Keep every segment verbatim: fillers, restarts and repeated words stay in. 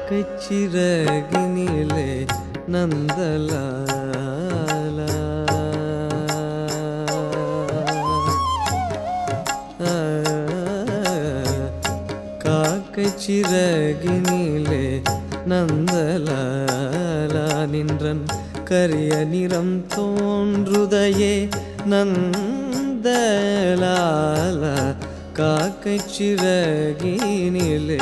காக்கைச்சிறகினிலே நந்தலாலா காக்கைச்சிறகினிலே நந்தலாலா நின்றன் கரிய நிறம் தோன்றுதையே நந்தலாலா காக்கைச்சிறகினிலே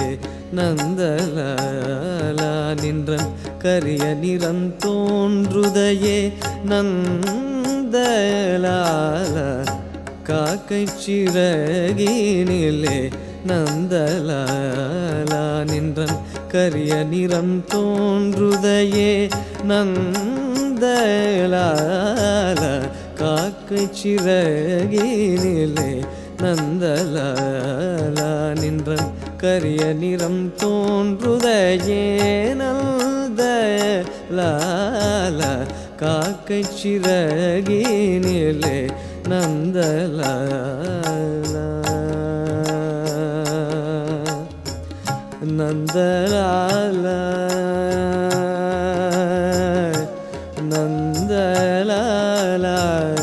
நந்தலாலா நின்றன் கரிய நிறம் தோன்றுதையே நந்தலாலா காக்கைச்சிறகினிலே நந்தலாலா நின்றன் கரிய நிறம் தோன்றுதையே நந்தலாலா காக்கைச்சிறகினிலே நந்தலாலா நின்றன் கரிய நிறம் தோன்றுதையே நந்தலாலா காக்கைச்சிறகினிலே நந்தலாலா நந்தலாலா நந்தலாலா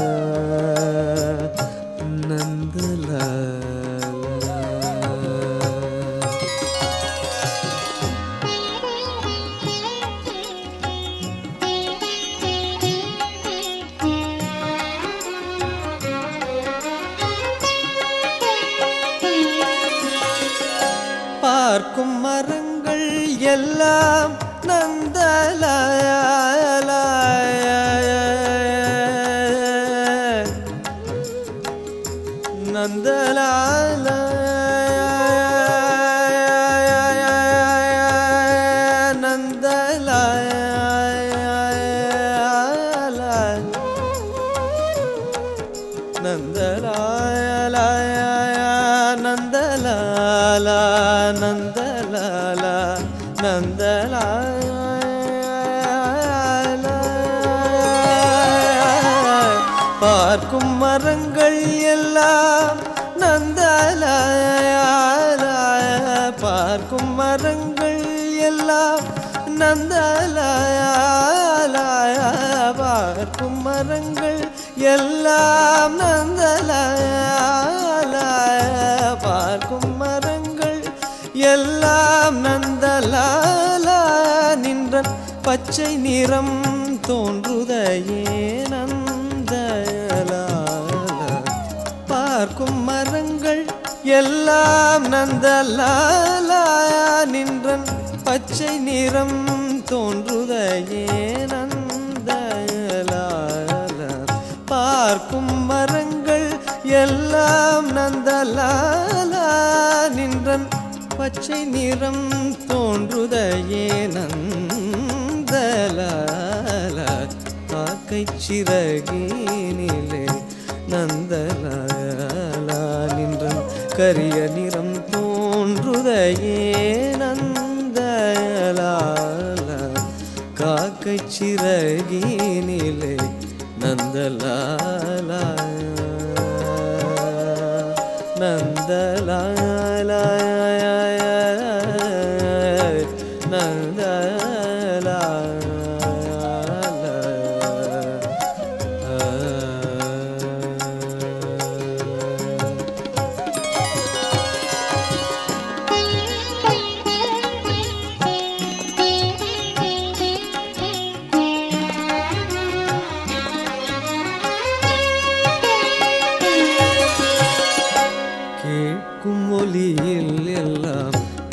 பார்க்கும் மரங்கள் எல்லாம் நந்தலாலா நந்தலாலா நந்தலாலா நந்தலாலா நந்தலாலா நந்தலாலா பார்க்கும் மரங்கள் எல்லாம் நந்தலாலா பார்க்கும் மரங்கள் எல்லாம் நந்தலாலா பார்க்கும் மரங்கள் எல்லாம் நந்தலாலா பார்க்கும் மரங்கள் எல்லாம் நந்தலாலா நின்றன் பச்சை நிறம் தோன்றுதையே நந்தலாலா பார்க்கும் மரங்கள் எல்லாம் நந்தலாலா நின்றன் பச்சை நிறம் தோன்றுதையே நந்தலாலா பார்க்கும் மரங்கள் எல்லாம் நந்தலாலா நின்றன் பச்சை நிறம் தோன்றுதையே நந்தலாலா காக்கைச்சிறகினிலே நந்தலாலா நின்றன் கரிய நிறம் தோன்றுதையே நந்தலாலா காக்கைச்சிறகினிலே நந்தலாலா நந்தலாலா நந்தலாலா கேட்கும் ஒலியில் எல்லாம்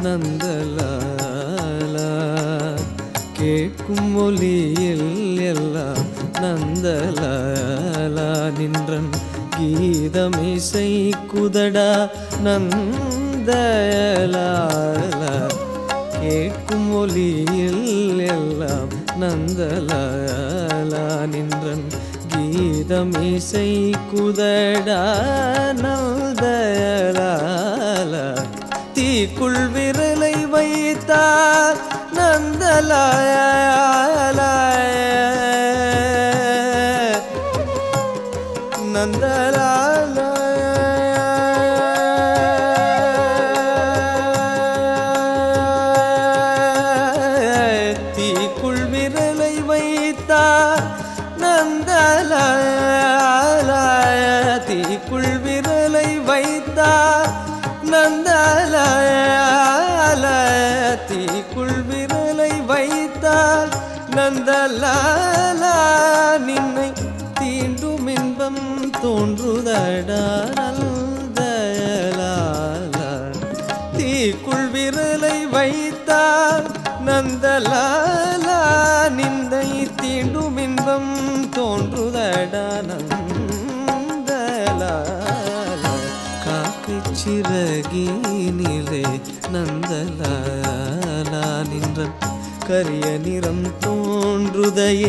நந்தலாலா கேட்கும் ஒலியில் எல்லாம் நந்தலாலா நின்றன் கீதமிசை குதடா நந்தலாலா கேட்கும் ஒலியில் எல்லாம் நந்தலாலா நின்றன் கீதமிசை குதடா நந்தலாலா தீக்குள் விரலை வைத்தார் நந்தலாலா நந்தலாலா நந்தலாலா நின்னை தீண்டும் இன்பம் தோன்றுதடா நந்தலாலா தீக்குள் விரலை வைத்தால் நந்தலாலா நின்னை தீண்டும் இன்பம் தோன்றுதடா நந்தலாலா காக்கை சிறகினிலே நந்தலாலா நின்ற கரிய நிறம் தோன்றுதையே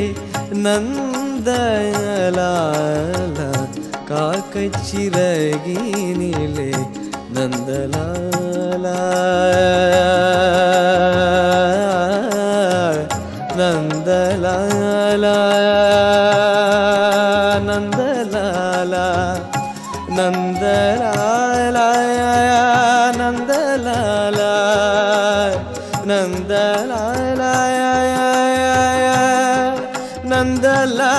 நந்தலாலா காக்கை சிறகினிலே நந்தலாலா நந்தலாலா நந்தலாலா நந்தலாலா நந்தலாலா நந்தலாலா நந்தலாலா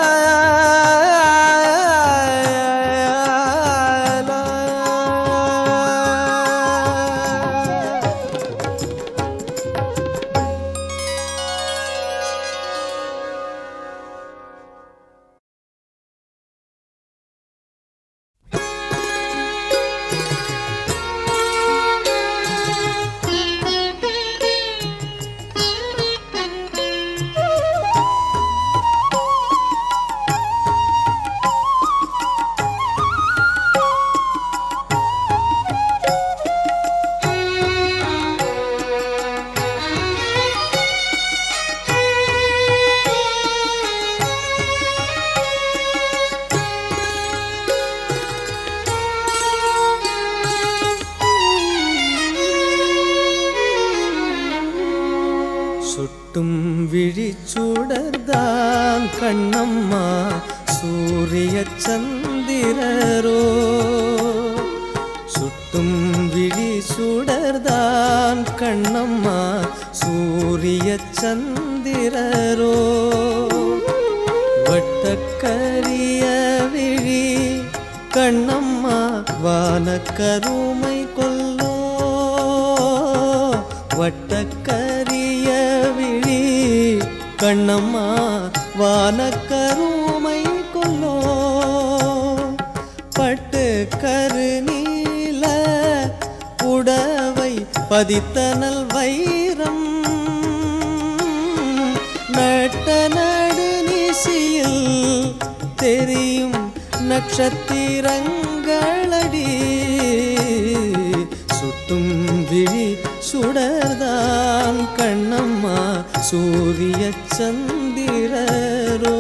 விழிச்சுடர்தான் கண்ணம்மா சூரிய சந்திரரோ சுட்டும் விழி சுடர்தான் கண்ணம்மா சூரிய சந்திரரோ வட்டக்கரிய விழி கண்ணம்மா வானக்கருமை கொல்லோ வட்டக்கரிய விழி கண்ணம்மா வானக்கருமை கொல்லோ பட்டு கருநீல புடவை பதித்தனல் வைரம் நட்ட நடு நிசியில் தெரியும் நட்சத்திரங்களடி சுட்டும் விழி சுடர்தான் கண்ணம்மா சூரிய சந்திரரோ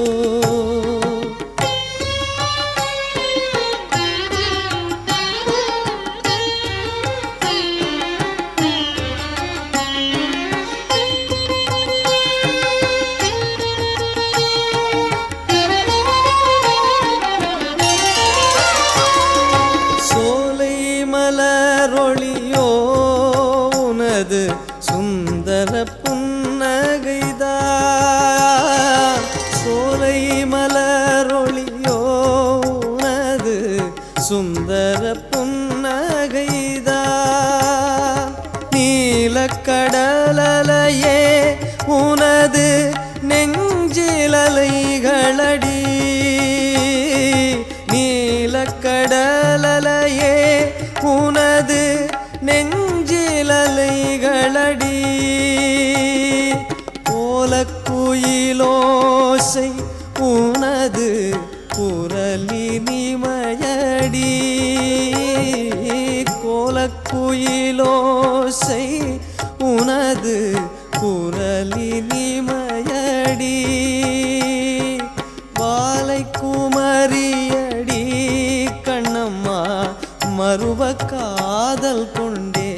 சுந்தர புன்னகைதான் சோலை மலரொளியோனது சுந்தர புன்னகைதான் நீலக்கடலையே உனது நெஞ்சிலலைகளடி நீலக்கடலையே உனது நெஞ்சிலலைகளடி ஓலக்குயிலோசை உனது குரலினிமயடி கோலக்குயிலோசை உனது குரலினிமயடி வாலை குமரியடி கண்ணம்மா மறுவ காதல் கொண்டே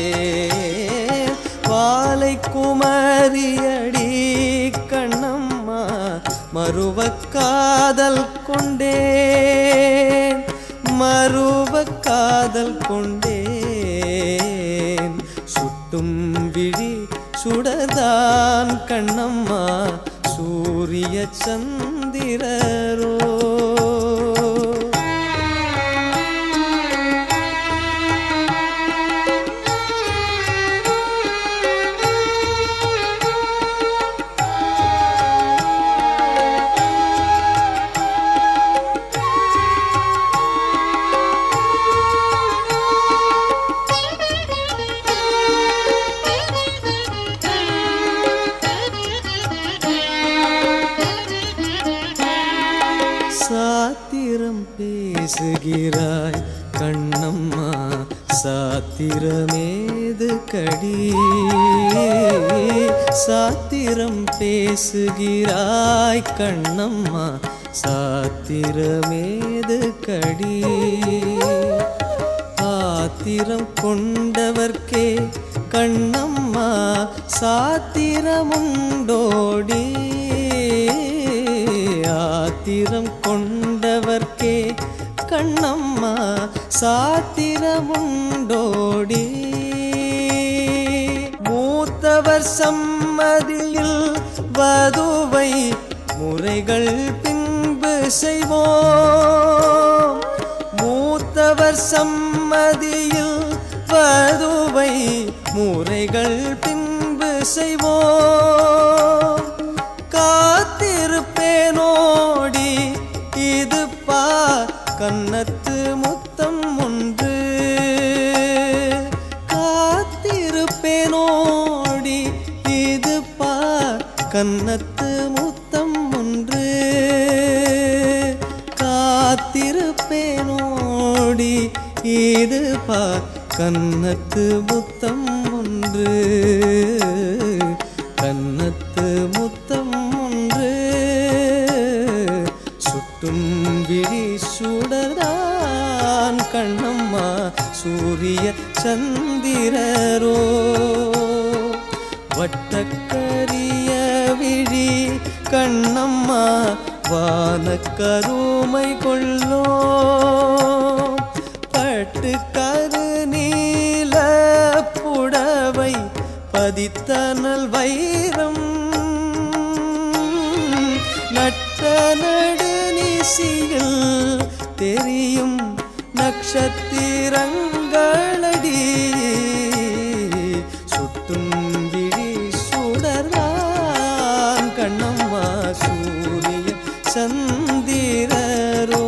வாலை குமரியடி கண்ணம்மா மறுவ காதல் கொண்டேன் மறுவ காதல் கொண்டேன் சுட்டும் விழி சுடதான் கண்ணம்மா சூரிய சந்திரரோ சாத்திரமேது கடி சாத்திரம் பேசுகிறாய் கண்ணம்மா சாத்திரமேது கடி ஆத்திரம் கொண்டவர்க்கே கண்ணம்மா சாத்திரமுண்டோடி ஆத்திரம் கொண்டவர்க்கே கண்ணம்மா சாத்திரமுண்டோடி மூத்தவர் சம்மதியில் வதுவை முறைகள் பின்பு செய்வோம் மூத்தவர் சம்மதியில் வதுவை முறைகள் பின்பு செய்வோம் காத்திருப்பேனோடி இது பா கன்னத்து முத்தம் ஒன்று காத்திருப்பேனோடி இது பா கன்னத்து முத்தம் ஒன்று காத்திருப்பேனோடி இது பா கன்னத்து முத்தம் ஒன்று கன்னத்து முத்தம் ஒன்று சுட்டும் விழி சுடர்தான் கண்ணம்மா சூரிய சந்திரரோ வட்டக்கரிய விழி கண்ணம்மா வானக்கருமை கொள்ளோ பட்டு கரு நீல புடவை பதித்தனல் வைரம் நட்ட நடு நிசியில் தெரியும் நட்சத்திரங்களடி சுட்டும் விழி சுடர்தான் கண்ணம்மா சூரிய சந்திரரோ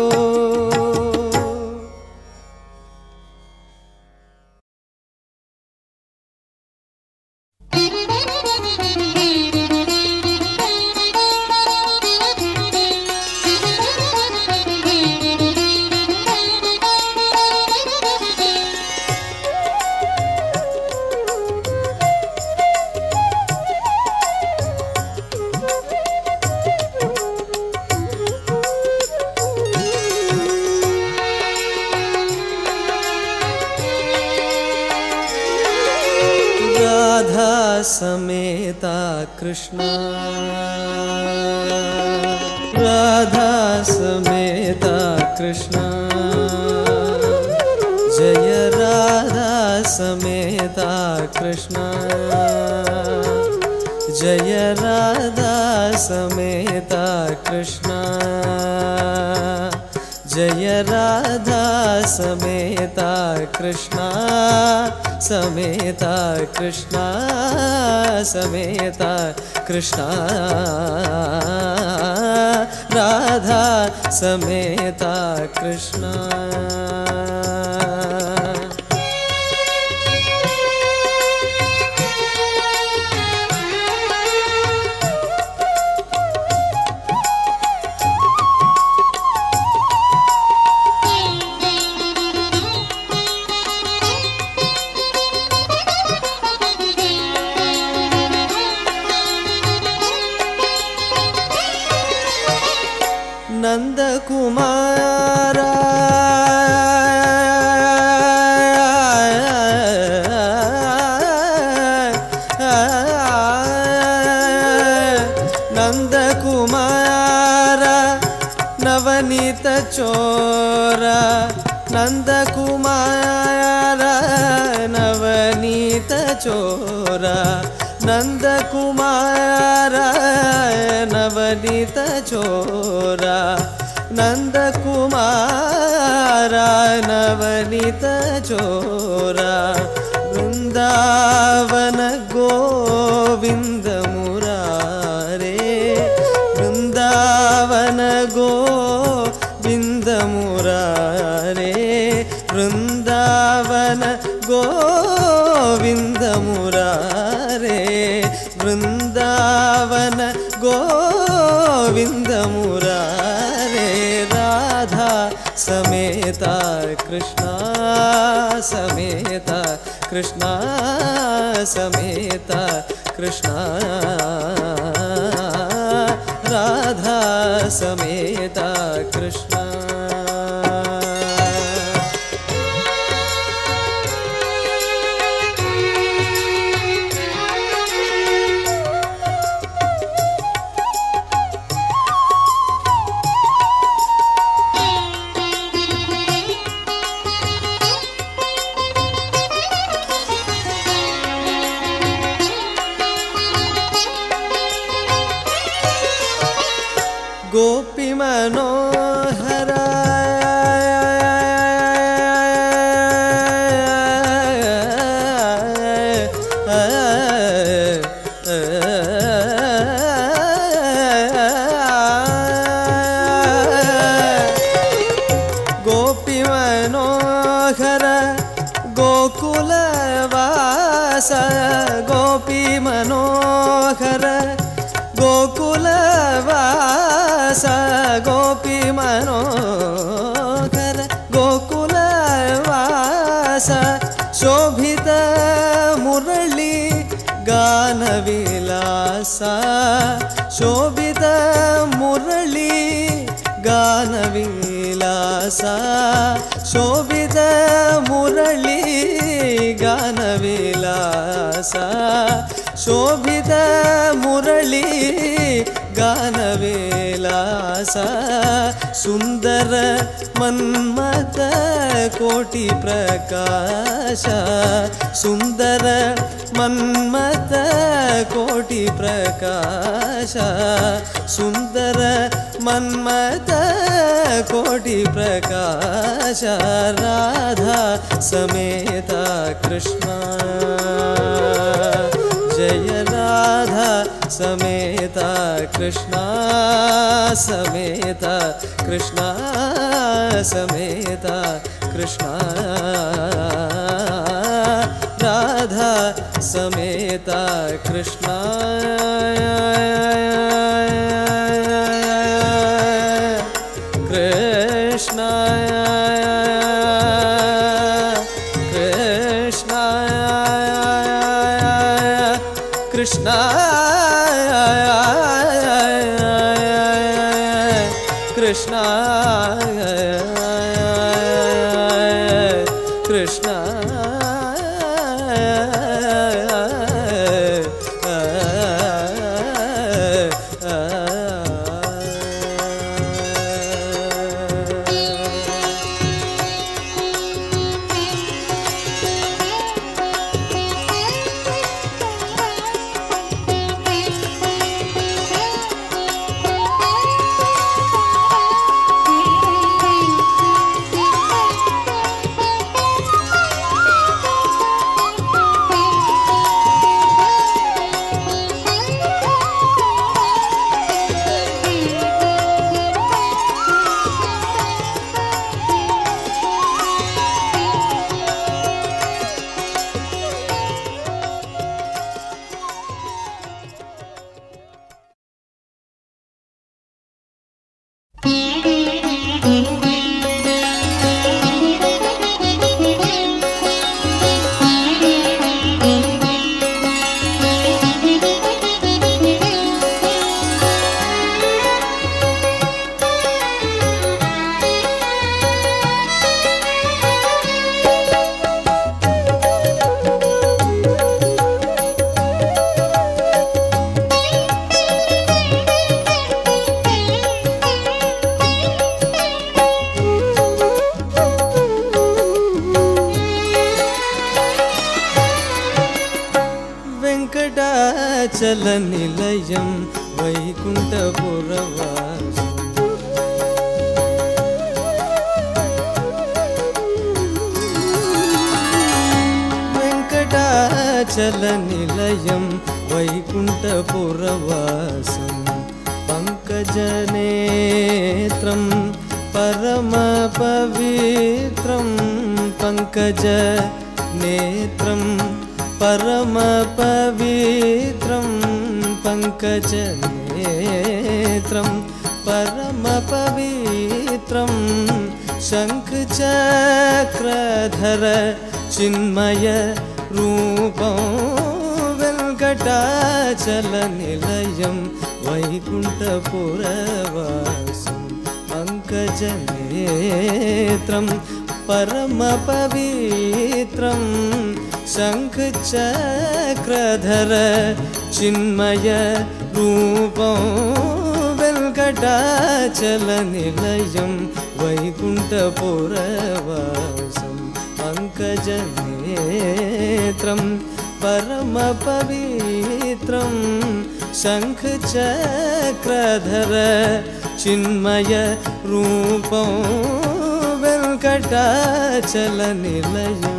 समेता कृष्णा राधा समेता कृष्णा जय राधा समेता कृष्णा जय राधा समेता कृष्णा जय राधा समेता कृष्णा समेता कृष्णा समेता कृष्णा राधा समेता कृष्णा नंदकुमारा नंदकुमारा नवनीत चोरा नंदकुमारा नवनीत चोरा नंदकुमारा नवनीत चोरा नंदकुमारा नवनीत चोरा वृंदावन गोविंद मुरारे वृंदावन गोविंद मुरारे वृंदावन गोविंद मुरारे वृंदावन गोविंद मुरारे राधा समेता कृष्णा समेत कृष्ण समेत कृष्ण राधा समेत कृष्ण गोपी मनोहर गोपी मनोहर गोकुलवास गोपी मनोहर गोकुलवास गोपी मनोहर गोकुलवास शोभित मुरली गान विलास शोभित मुरली गान विलास शोभित मुरली गान विलास शोभित मुरली गान विलास सुंदर मन्मथ कोटि प्रकाश सुंदर मन्मथ कोटि प्रकाश सुंदर मन्मथ कोटि प्रकाश राधा समेत कृष्ण जय राधा समेत कृष्ण समेत कृष्ण समेत कृष्ण राधा समेत कृष्ण कृष्ण कृष्ण कृष्ण कृष्ण वेङ्कटाचलनिलयं वैकुण्ठपुरवासं वेङ्कटाचलनिलयं वैकुण्ठपुरवासं पङ्कजनेत्रं परमपवित्रं पङ्कजनेत्रं परमपवित्रं पङ्कजनेत्रं परमपवित्रं शङ्खचक्रधर चिन्मय रूपं वेङ्कटाचलनिलयं वैकुण्ठपुरवासं पङ्कजनेत्रं परमपवित्रं शङ्खचक्रधर चिन्मय रूपं वेङ्कटाचलनिलयं वैकुण्ठपुरवासं पङ्कजनेत्रं परमपवित्रं शङ्खचक्रधर चिन्मय रूपं वेङ्कटाचलनिलयं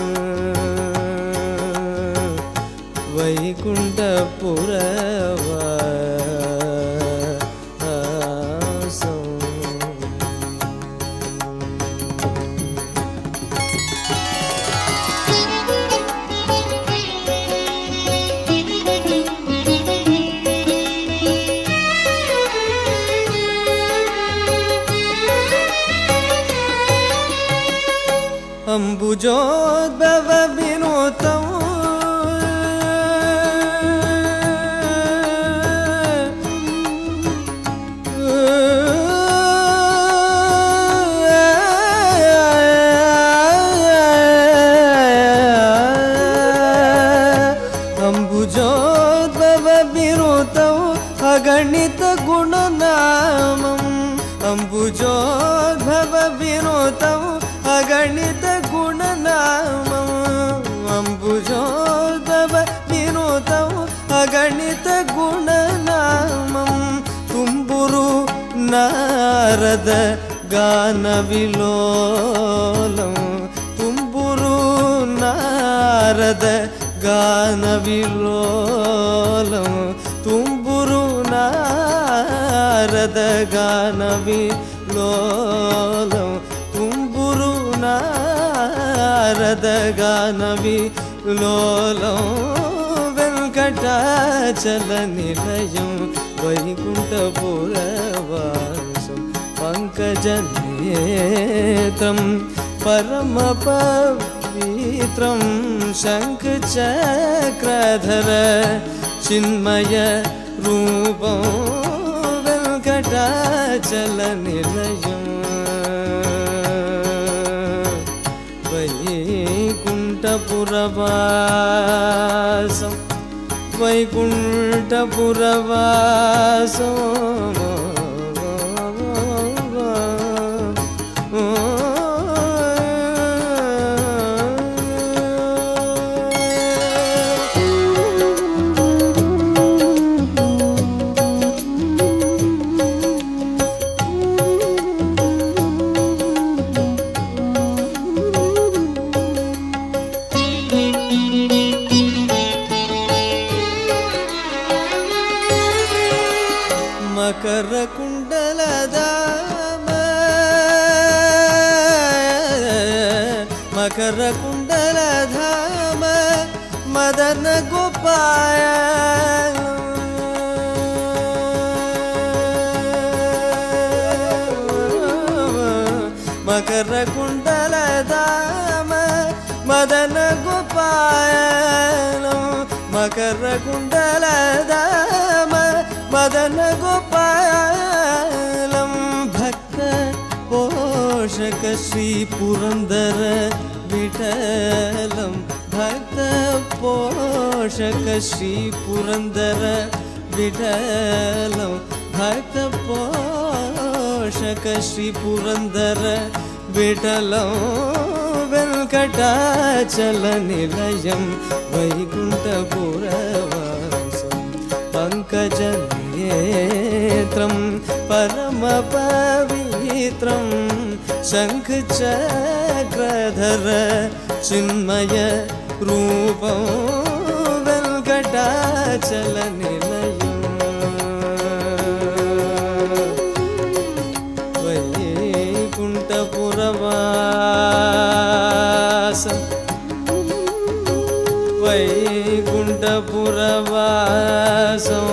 वैकुण्ठपुरवासं अम्बुजोद्भव विनोतं अम्बुजोद्भव विनोतं अगणित गुणनामम् अम्बुजोद्भव विनोतं अगणित गुणनामम् अम्बुजोद्भव विनोतं अगणित गुणनामं तुम्बुरु नारद गानविलोलं तुम्बुरु नारद गानविलोलं तुम्बुरु नारद गानविलोलं तुम्बुरु नारद गानविलोलं वेङ्कटाचलनिलयं वैकुण्ठपुरवासं पङ्कजनेत्रं परमपवित्रं शङ्खचक्रधर चिन्मय रूपं वेङ्कटाचलनिलयं वैकुण्ठपुरवासं वैकुण्ठपुरवासं मकरकुण्डलधाम मकरकुण्डलधाम मदन गोपाल मकरकुण्डलधाम मदन गोपाल मकरकुण्डलधाम मदन गोपालं भक्त पोषक श्री पुरंदर विठलं भक्त पोषक श्री पुरंदर विठलं भक्त पोषक श्री पुरंदर विठलं वेङ्कटाचलनिलयं वैकुण्ठपुरवासं पङ्कजनेत्रं परमपवित्रं शङ्खचक्रधर चिन्मय रूपं वेङ्कटाचलनिलयं वैकुण्ठपुरवासं वैकुण्ठपुरवासं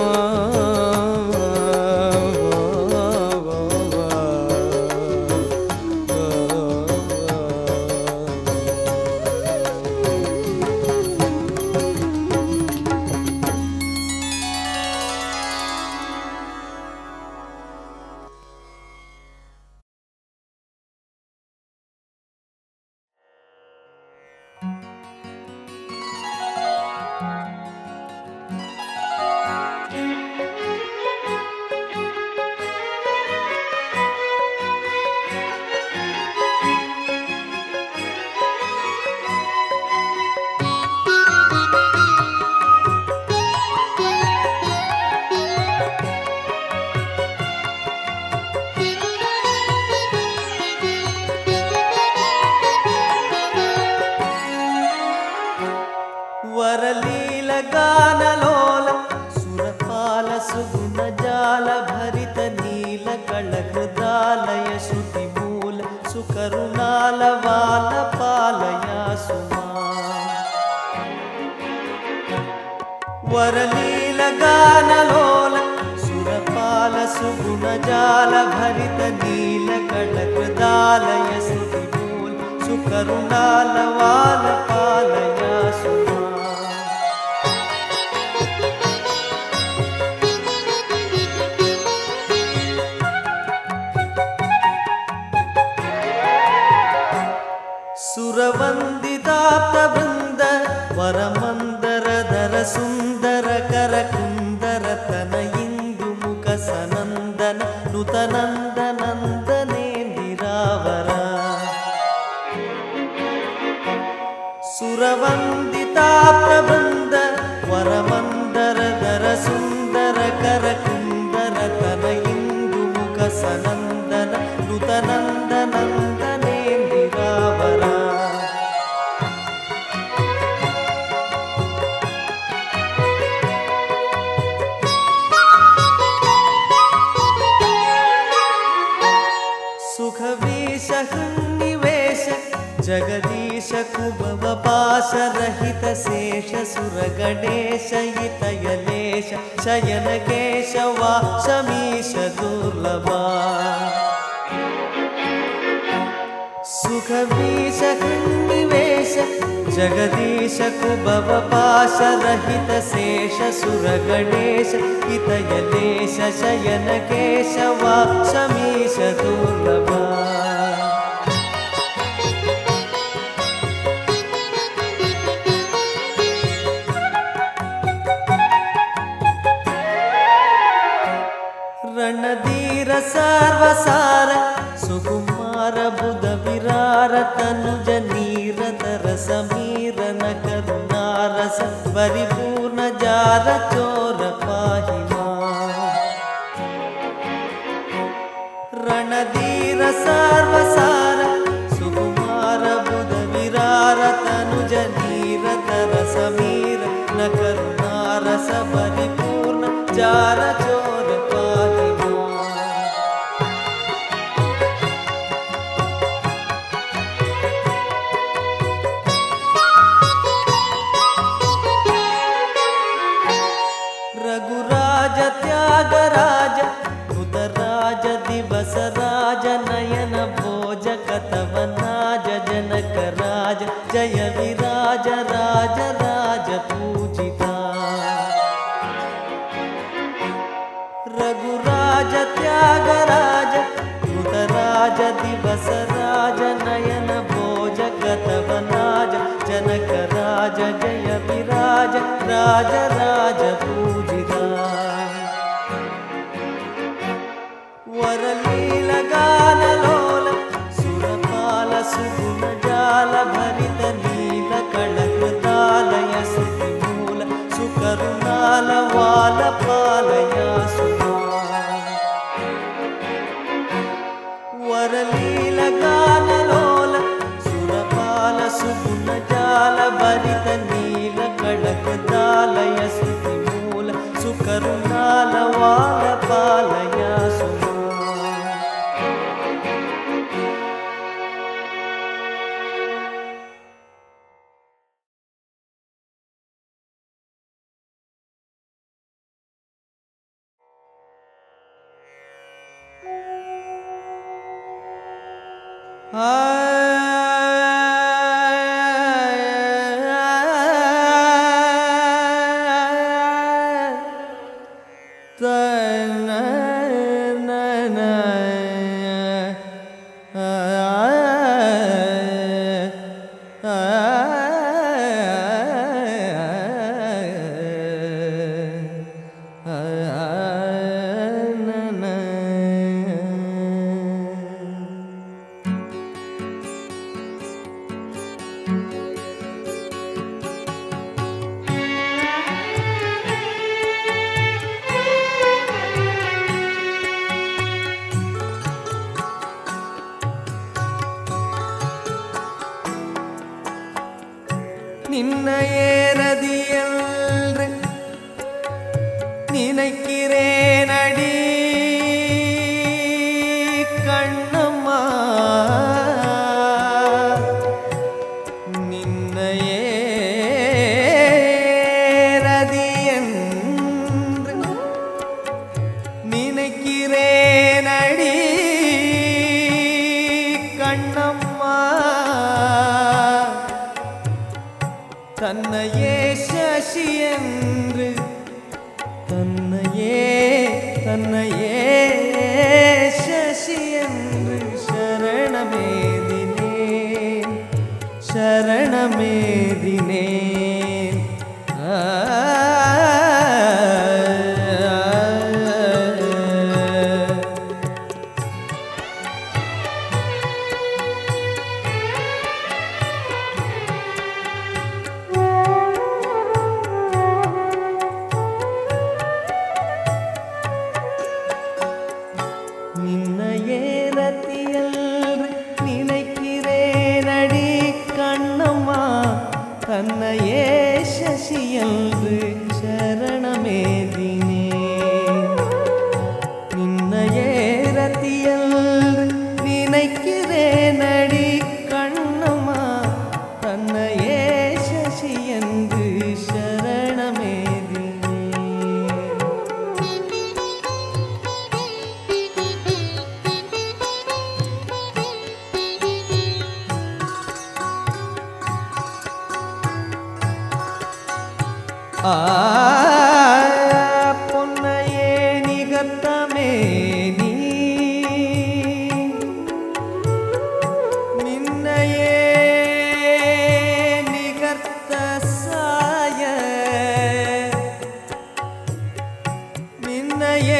వరలీలగానలోల సురపాల సుగుణ జాల భరిత నీల కళహృదాలయ శృతి మూల సుకరుణాల వాల పాలయా సుమా వరలీలగానలోల సురపాల సుగుణ జాల భరిత నీల కళహృదాలయ శృతి మూల సుకరుణాల వాల పాలయా సుమా సురవందితాప్త బృంద వరమందరధర సుందర కర కుందర తన ఇందు ముఖ సనందన నుతనందనందనే నిరావర సురవందితాప్త బృంద వరమందరధర సుందర కర కుందర తన ఇందు ముఖ సనందన నుతనందనందనే నిరావర సుఖవీశ హృన్నివేశ జగదీశ కుభవ పాశరహిత శేష సురగణేశ యితయలేశ శయన కేశవా శమీశ దుర్లభా సుఖవీశ హృన్నివేశ జగదీశ కుభవ పాశరహిత శేష సురగణేశ హితయలేశ శయన కేశవా శమీశ దుర్లభా రణధీర సర్వసార సుకుమార బుధ విరార తనుజ నీరధర సమీరన కరుణారస పరిపూర్ణ జార చోర పాహిమా రణధీర సర్వసార సుకుమార బుధ విరార తనుజ నీరధర సమీరన కరుణారస పరిపూర్ణ జార చోర పాహిమా రఘురాజ త్యాగరాజ ఉదరాజ దివసరాజ నయన భోజ కతవనాజ జనక రాజ జయ విరాజ రాజ రాజ పూజిత రఘురాజ త్యాగరాజ ఉదరాజ దివసరాజ నయన భోజ కతవనాజ జనక రాజ జయ విరాజ రాజ రాజ పూజిత వరలీలగానలోల సురపాల సుగుణ జాల భరిత నీల కళహృదాలయ శృతి మూల సుకరుణాల వాల పాలయా సుమా వరలీలగానలోల సురపాల సుగుణ జాల భరిత నీల కళహృదాలయ శృతి మూల సుకరుణాల వాల పాలయా సుమా தன்னையே சசி என்று தன்னையே தன்னையே சசி என்று சரணமேதினேன் சரணமேதினேன். தன்னையே சசி என்று சரணமேதினேன். நின்னையே ரத்தியல் நினைக்கிறேன் அடி கண்ணம்மா தன்னையே சசி என்று சரணமேதினேன். பொன்னையே நிகர்த்தமேனி மின்னையே நிகர்த்த சாய மின்னையே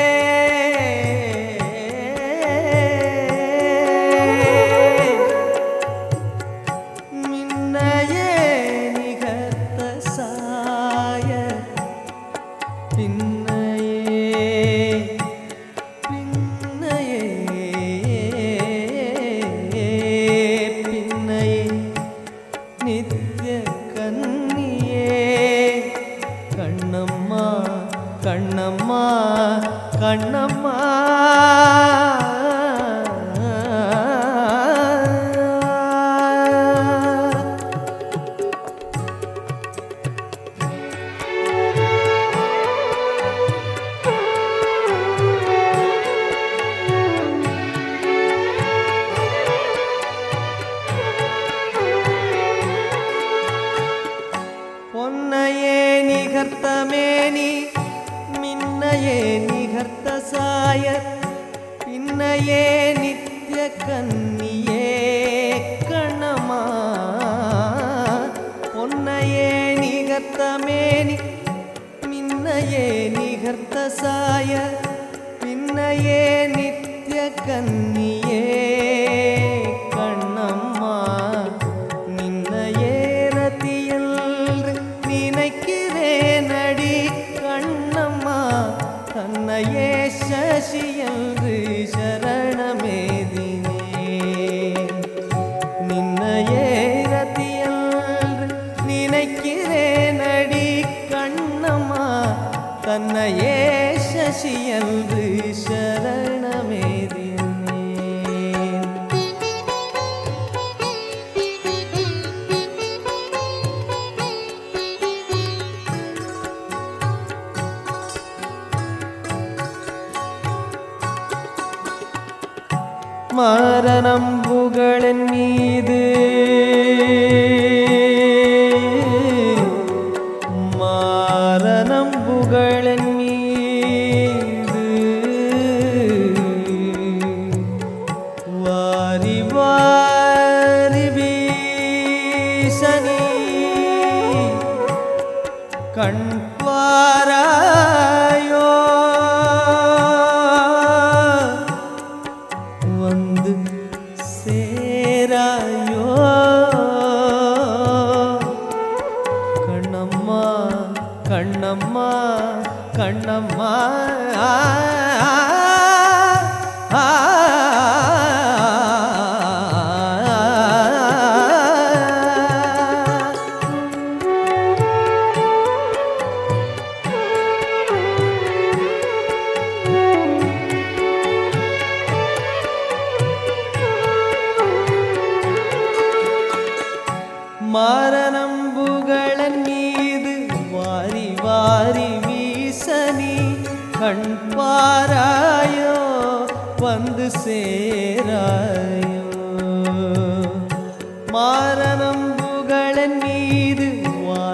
மின்னையே நிகர்த்த சாய கண்ணம்மா கண்ணம்மா பொன்னையே நிகர்த்தமேனி மின்னையே நிகர்த்த சாய பின்னையே நித்ய கன்னியே கண்ணம்மா பொன்னையே நிகர்த்தமேனி மின்னையே நிகர்த்த சாய பின்னையே நித்ய கன்னியே கண்ணம்மா நின்னையே ரத்தியல் நினைக்கிறேன் அடி கண்ணம்மா தன்னையே சசி என்று சரணமேதினேன். நின்னையே ரத்தியல் நினைக்கிறேன் அடி கண்ணம்மா தன்னையே சசி என்று சரணமேதினேன். மரணம் புகழன் மீது மரணம் புகழன் மீது வாரி வாரி வீசனி கண் பாராயோ வந்து சேராயோ கண்ணம்மா கண்ணம்மா கண்ணம்மா ஆ ஆ மரணம் புகழன் மீது வாரி வாரி வீசனி கண் பாராயோ வந்து சேராயோ மரணம் புகழன் மீது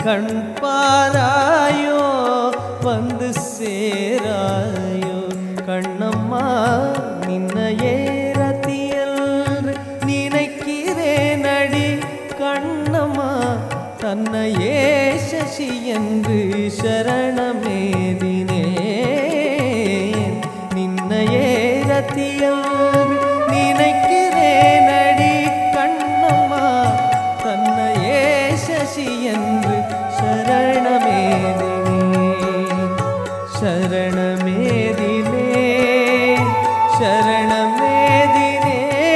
கண் பாராயோ வந்து சேராயோ கண்ணம்மா நின்னையே ரத்தியல் நினைக்கிறேன் அடி கண்ணம்மா தன்னையே சசி என்று சரணமேதினேன் நின்னையே ரத்தியல் நினைக்கிறேன் அடி கண்ணம்மா தன்னையே சசி என்று சரணமேதினே சரணமேதினே சரணமேதினே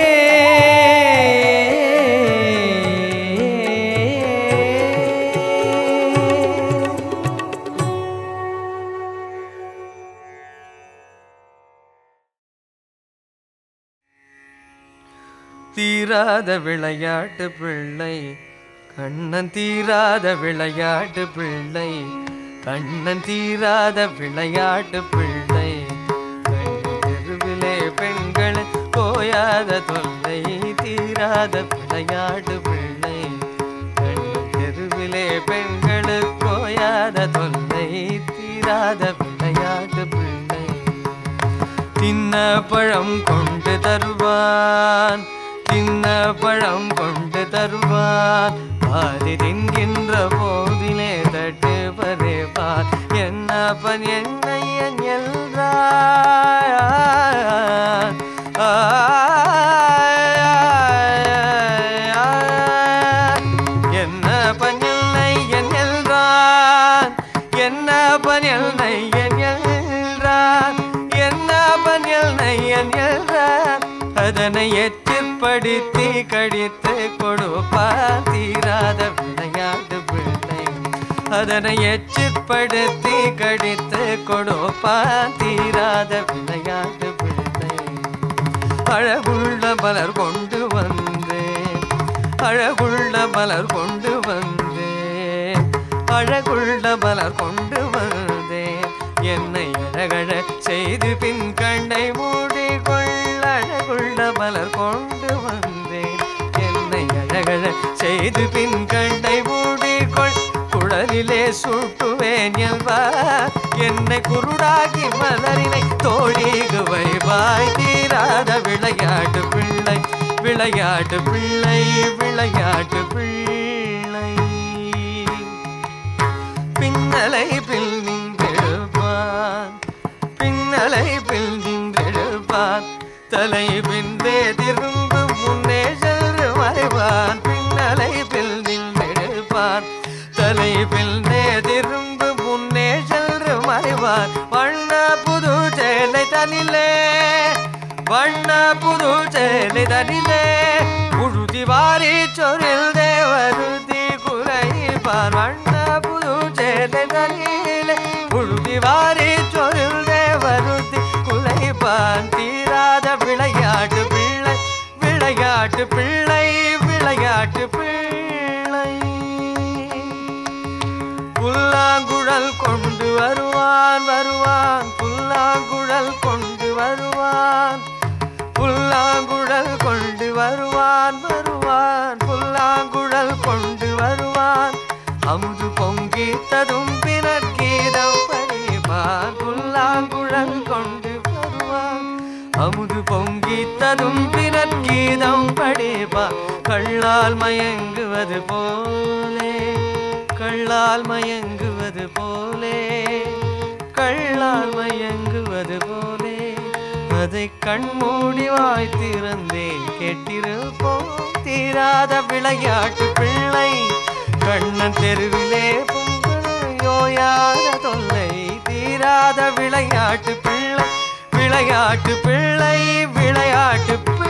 தீராத விளையாட்டு பிள்ளை கண்ணன் தீராத விளையாட்டு பிள்ளை கண்ணன் தீராத விளையாட்டு பிள்ளை தெருவிலே பெண்கள் போயாத தொல்லை தீராத விளையாட்டு பிள்ளை தெருவிலே பெண்கள் போயாத தொல்லை தீராத விளையாட்டு பிள்ளை தின்ன பழம் கொண்டு தருவான் தின்ன பழம் கொண்டு தருவான் பாதி தின்கின்ற போதிலே தட்டு பரேபார் என்னப்பன் என்னையன் எல்றான் என்னப்பன் என்னையன் எல்றான் என்னப்பன் என்னையன் எல்றான் என்னப்பன் என்னையன் எல்றான் அதனை எச்சிற்படுத்தி கடித்து கொடுப்பான் தீராத விளையாட்டு பிள்ளை அதனை எச்சிற்படுத்தி கடித்து கொடுப்பான் தீராத விளையாட்டு பிள்ளை அழகுள்ள மலர் கொண்டு வந்தேன் அழகுள்ள மலர் கொண்டு வந்தேன் அழகுள்ள மலர் கொண்டு வந்தேன் என்னை அழகழ செய்து பின் கண்ணை மூடிக்கொள்ள அழகுள்ள மலர் கொண்டு வந்தேன் என்னை அழகழ செய்து பின் கண்ணை மூடிக்கொள் குழலிலே சுட்டுவேன் என்பார் என்னை குருடாகி மலரினை தோழிகு வைவாய் தீராத விளையாட்டு பிள்ளை விளையாட்டு பிள்ளை விளையாட்டு பிள்ளை பின்னலை பில் நின்றெழுப்பான் பின்னலை பில் நின்றெழுப்பான் தலை பின்பே திரும்பு முன்னே சென்று மறைவான் பின்னலை பில் நின்றெழுப்பான் தலை பின்னே திரும்பு முன்னே சென்று மறைவான் வண்ண புது சேலை தனிலே வண்ண புது சேலை தனிலே உழுதி வாரி சொரில் தேவருதி குறைப்பார் வண்ண புது சேலை தனிலே உழுதி வாரி சொரில் தேவருதி குலைப்பான் தீராத விளையாட்டு பிள்ளை விளையாட்டு பிள்ளை விளையாட்டு பிள்ளை புல்லாங்குழல் கொண்டு வருவான் வருவான் புல்லாங்குழல் கொண்டு வருவான் புல்லாங்குழல் கொண்டு வருவான் வருவான் புல்லாங்குழல் கொண்டு வருவான் அமுது பொங்கி ததும்பினர் கீதம் பறிப்பான் புல்லாங்குழல் கொண்டு வருவான் அமுது பொங்கி ததும்பினர் கீதம் படைப்பான் கள்ளால் மயங்குவது போலே கள்ளால் மயங்குவது போலே கள்ளால் மயங்குவது போலே அதை கண்மூடி வாய் திறந்தே கேட்டிருப்போம் தீராத விளையாட்டு பிள்ளை கண்ணன் தெருவிலே பொங்கலையோயாத தொல்லை தீராத விளையாட்டு பிள்ளை விளையாட்டு பிள்ளை விளையாட்டு பிள்ளை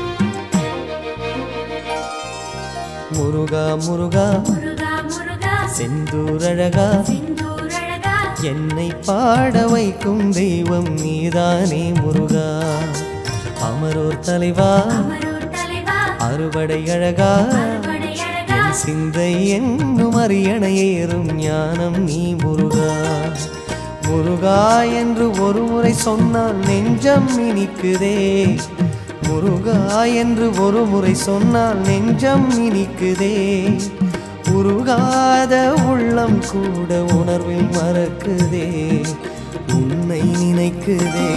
முருகா முருகா முருகா முருகா செந்தூரழகா என்னை பாட வைக்கும் தெய்வம் நீதானே முருகா. அமரோர் தலைவா அறுபடை அழகா என் சிந்தை என்னும் அரியணை ஏறும் ஞானம் நீ முருகா. முருகா என்று ஒரு முறை சொன்னால் நெஞ்சம் இனிக்குதே. முருகா என்று ஒரு முறை சொன்னால் நெஞ்சம் இனிக்குதே. உருகாத உள்ளம் கூட உணர்வில் மறக்குதே, உன்னை நினைக்குதே.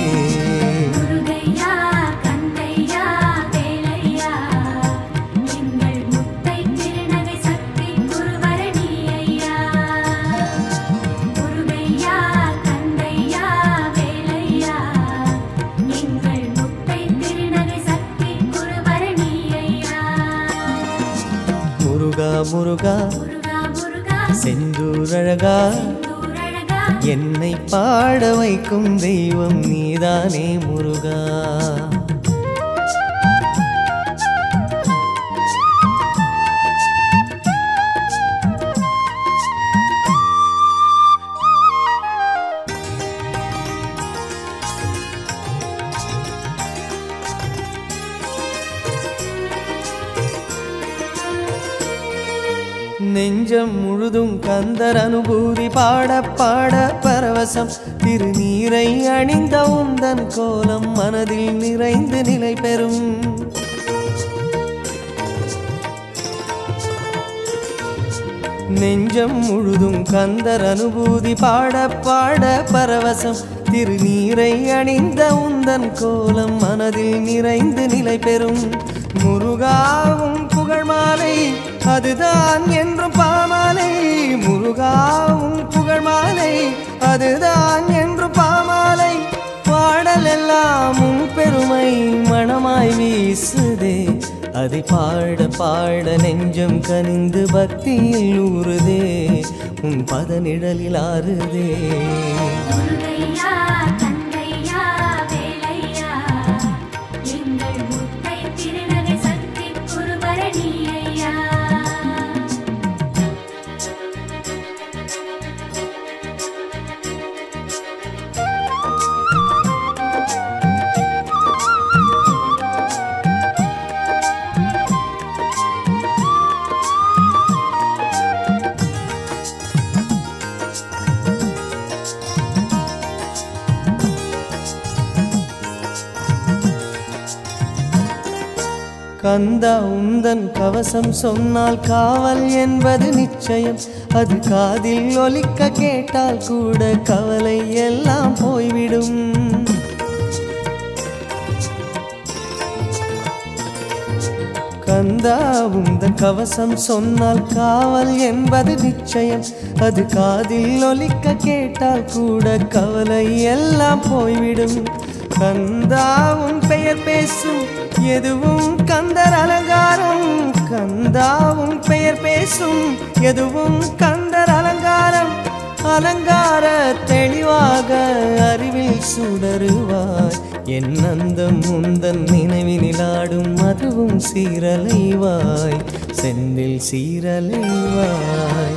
முருகா செந்தூரழகா என்னை பாட வைக்கும் தெய்வம் நீதானே முருகா. நெஞ்சம் முழுதும் கந்தர் அனுபூதி பாட பாட பரவசம். திருநீரை அணிந்த உந்தன் கோலம் மனதில் நிறைந்து நிலை பெறும். நெஞ்சம் முழுதும் கந்தர் அனுபூதி பாட பாட பரவசம். திருநீரை அணிந்த உந்தன் கோலம் மனதில் நிறைந்து நிலை பெறும். முருகாவும் புகழ் மாலை அதுதான் என்றும் பாமாலை. முருகாவும் புகழ் மாலை அதுதான் என்றும் பாமாலை. பாடல் எல்லாம் உன் பெருமை மனமாய் வீசுதே. அதை பாட பாட நெஞ்சம் கனிந்து பக்தியில் ஊறுதே, உன் பத நிழலில் ஆறுதே. கந்தா உந்தன் கவசம் சொன்னால் காவல் என்பது நிச்சயம். அது காதில் ஒலிக்க கேட்டால் கூட கவலை எல்லாம் போய்விடும். கந்தா உந்தன் கவசம் சொன்னால் காவல் என்பது நிச்சயம். அது காதில் ஒலிக்க கேட்டால் கூட கவலை எல்லாம் போய்விடும். கந்தா உன் பெயர் பேசும் எதுவும் கந்தர் அலங்காரம். கந்தாவும் பெயர் பேசும் எதுவும் கந்தர் அலங்காரம். அலங்கார தெளிவாக அறிவில் சுடருவாய். என் அந்தம் உந்தன் நினைவினில் ஆடும் அதுவும் சீரலைவாய், செந்தில் சீரலைவாய்.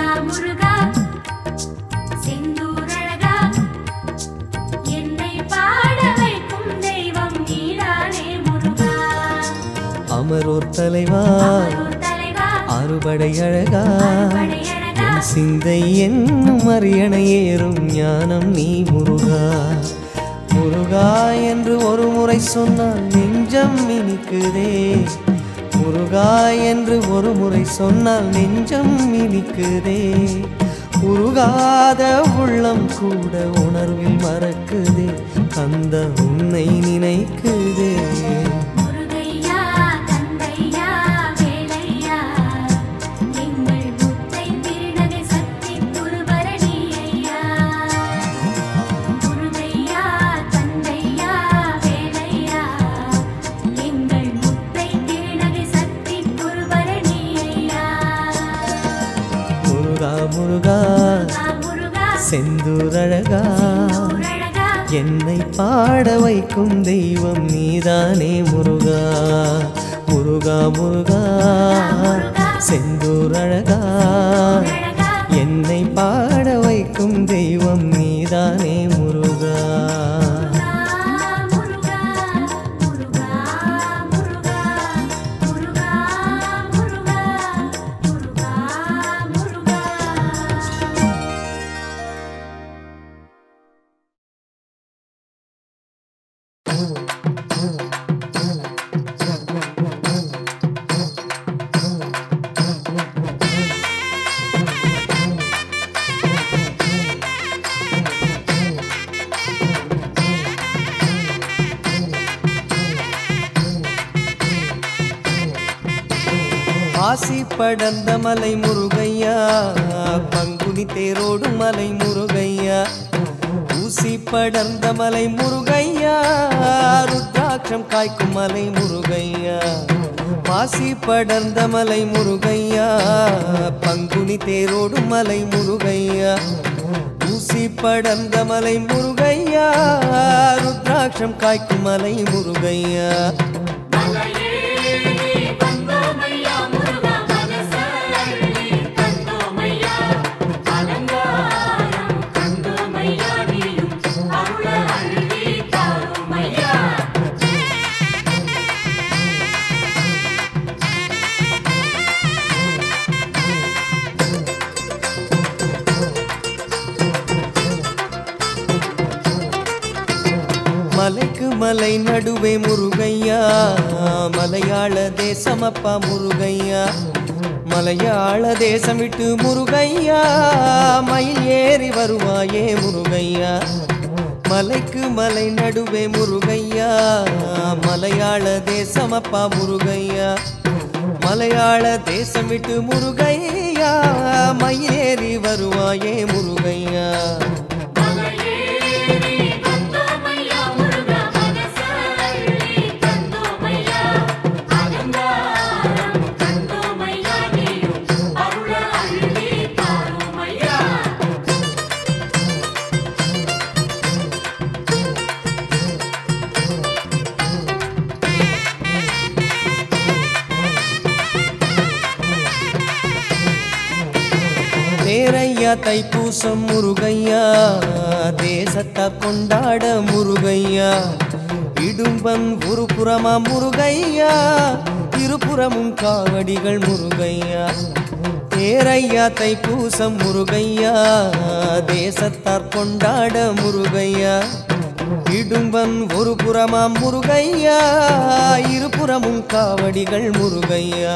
அமரோர் தலைவா அறுபடை அழகா என் சிந்தை என்னும் அரியணை ஏறும் ஞானம் நீ முருகா. முருகா என்று ஒரு முறை சொன்னால் நெஞ்சம் இனிக்குதே. முருகா என்று ஒரு முறை சொன்னால் நெஞ்சம் இனிக்குதே. உருகாத உள்ளம் கூட உணர்வில் மறக்குதே, அந்த உன்னை நினைக்குதே. முருகா செந்தூரழகா என்னை பாட வைக்கும் தெய்வம் நீதானே முருகா. முருகா முருகா செந்தூரழகா படர்ந்த மலை முருகையா, பங்குனி தேரோடும் மலை முருகையா. ஊசி படர்ந்த மலை முருகையா, ருத்ராட்சம் காய்க்கும் மலை முருகையா. பாசி படர்ந்த மலை முருகையா, பங்குனி தேரோடும் மலை முருகையா. ஊசி படர்ந்த மலை முருகையா, ருத்ராட்சம் காய்க்கும் மலை முருகையா. மலைக்கு மலை நடுவே முருகையா, மலையாள தேசமப்பா முருகையா. மலையாள தேசம் விட்டு முருகையா, மயில் ஏறி வருவாயே முருகையா. மலைக்கு மலை நடுவே முருகையா, மலையாள தேசமப்பா முருகையா. மலையாள தேசம் விட்டு முருகையா, மயில் ஏறி வருவாயே முருகையா. தேரையா தைப்பூசம் முருகையா, தேசத்தார் கொண்டாட முருகையா. இடும்பன் ஒரு புறமா முருகையா, இருபுறமும் காவடிகள் முருகையா. தேரையா தைப்பூசம் முருகையா, தேசத்தார் கொண்டாட முருகையா. இடும்பன் ஒரு புறமா முருகையா, இருபுறமும் காவடிகள் முருகையா.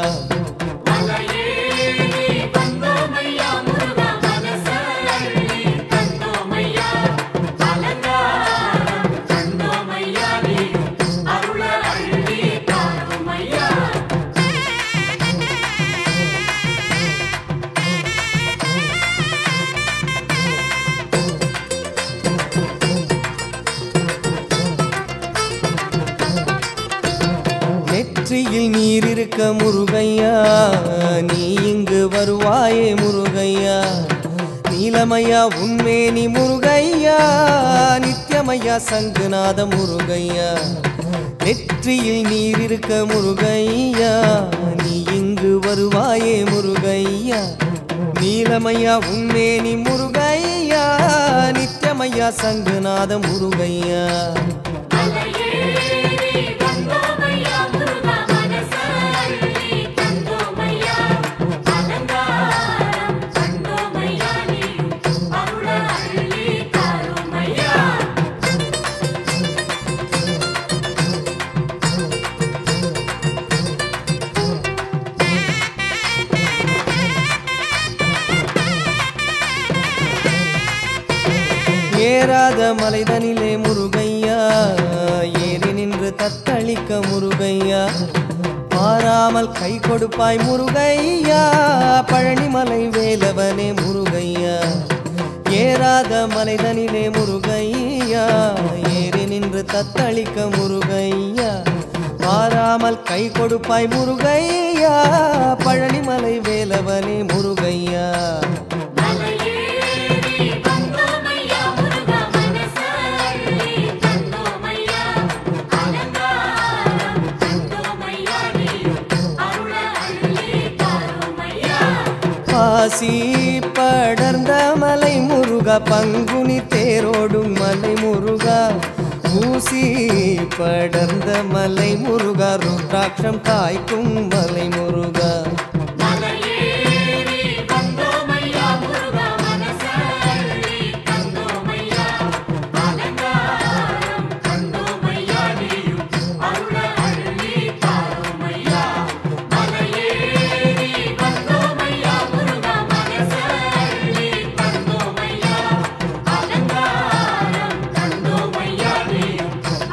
நெற்றியில் நீர் இருக்க முருகையா, நீ இங்கு வருவாயே முருகையா. நீலமையா உன்மேனி முருகையா, நித்யமையா சங்குநாத முருகையா. நெற்றியில் நீர் இருக்க முருகையா, நீ இங்கு வருவாயே முருகையா. நீலமையா உன்மேனி முருகையா, நித்யமையா சங்குநாத முருகையா. ஏறாத மலைதனிலே முருகையா, ஏறி நின்று தத்தளிக்க முருகையா. மாறாமல் கை கொடுப்பாய் முருகையா, பழனிமலை வேலவனே முருகையா. ஏறாத மலைதனிலே முருகையா, ஏறி நின்று தத்தளிக்க முருகையா. மாறாமல் கை கொடுப்பாய் முருகையா, பழனிமலை வேலவனே முருகையா. பாசி படர்ந்த மலை முருகா, பங்குனி தேரோடும் மலை முருகா. ஊசி படர்ந்த மலை முருகா, ருத்ராட்சம் காய்க்கும் மலை முருகா.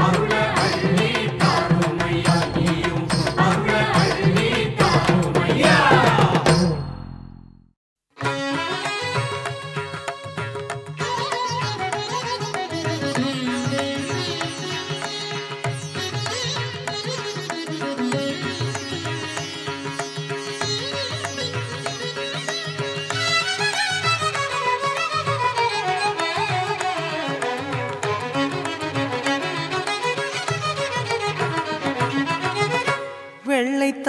Yeah.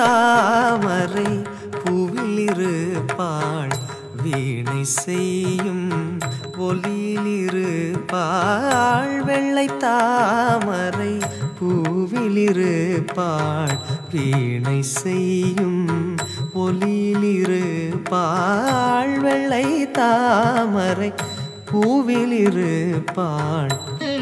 தாமரை பூவில் இருப்பாள் வீணை செய்யும் ஒலியில் இருப்பாள் வெள்ளை தாமரை பூவில் இருப்பாள் வீணை செய்யும் ஒலியில் இருப்பாள் வெள்ளை தாமரை பூவில் இருப்பாள்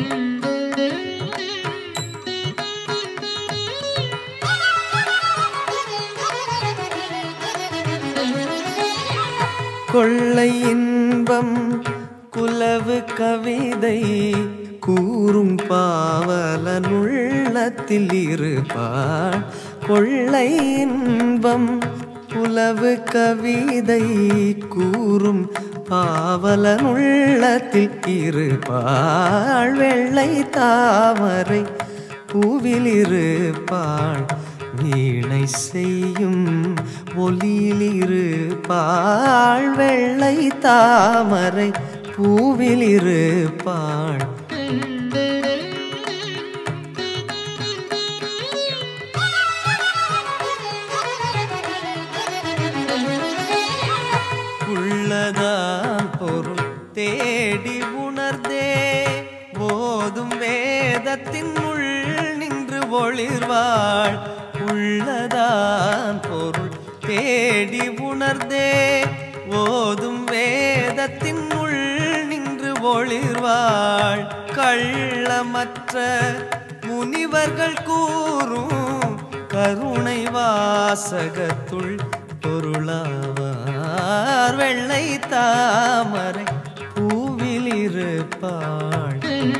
கொள்ளை இன்பம் குலவு கவிதை கூறும் பாவலன் உள்ளத்தில் இருப்பாள் கொள்ளை இன்பம் குலவு கவிதை கூறும் பாவலன் உள்ளத்தில் இருப்பாள் வெள்ளை தாமரை பூவில் இருப்பாள் வீணை செய்யும் ஒலியில் இருப்பாள் வெள்ளை தாமரை பூவில் இருப்பாள் உள்ளதான் பொருள் தேடி உணர்ந்தே போதும் வேதத்தின் உள் நின்று ஒளிர்வாள் உள்ளதான் பொருள் தேடி உணர்ந்தே ஓதும் வேதத்தின் உள் நின்று ஒளிர்வாள் கள்ளமற்ற முனிவர்கள் கூறும் கருணை வாசகத்துள் பொருளாவார் வெள்ளை தாமரை பூவில் இருப்பாள்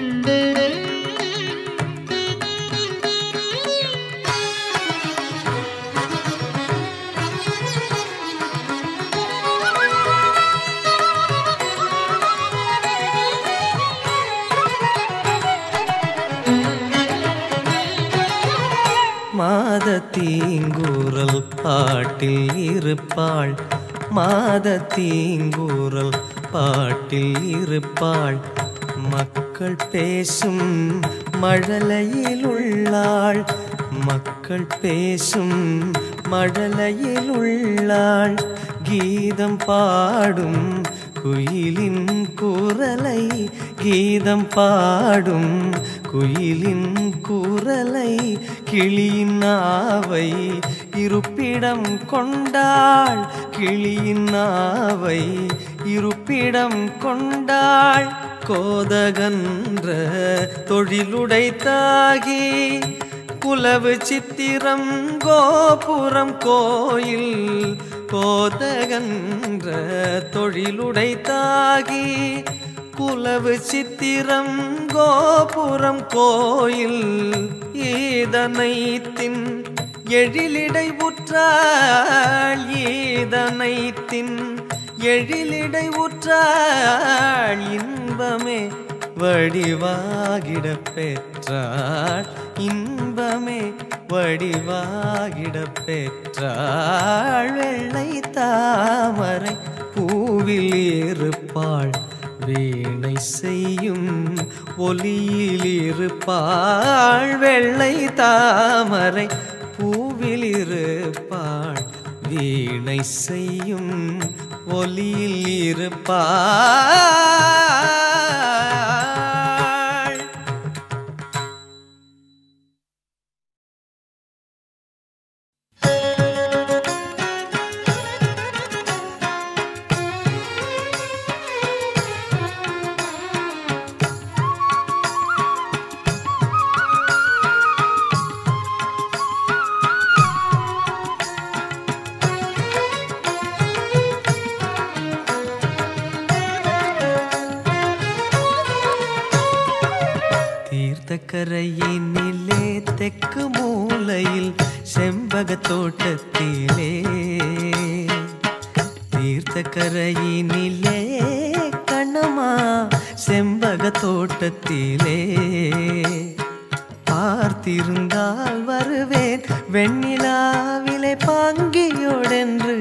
மாதத்தீங்கூறல் பாட்டில் இருப்பாள் மாதத்தீங்கூறல் பாட்டில் இருப்பாள் மக்கள் பேசும் மழலையில் உள்ளாள் மக்கள் பேசும் மழலையில் உள்ளாள் கீதம் பாடும் குயிலின் குரலை கீதம் பாடும் குயிலின் குரலை கிளியின் நாவை இருப்பிடம் கொண்டாள் கிளியின் நாவை இருப்பிடம் கொண்டாள் கோதகன்ற தொழிலுடைத்தாகி குலவு சித்திரம் கோபுரம் கோயில் கோதகன்ற தொழிலுடைத்தாகி குலவு சித்திரம் கோபுரம் கோயில் ஈதனைத்தின் எழிலிடை உற்றாள் ஈதனைத்தின் எழிலிடை உற்றாள் இன்பமே வடிவாகிட பெற்றாள் இன்பமே வடிவாகிட பெற்றாள் வெள்ளை தாமரை பூவில் இருப்பாள் வீணை செய்யும் ஒலியில் இருப்பாள் வெள்ளை தாமரை பூவில் இருப்பாள் வீணை செய்யும் ஒலியில் இருப்பாள் கரையினிலே தெற்கு மூலையில் செம்பக தோட்டத்திலே தீர்த்த கரையினிலே கண்ணம்மா செம்பக தோட்டத்திலே பார்த்திருந்தால் வருவேன் வெண்ணிலாவிலே பாங்கியோடென்று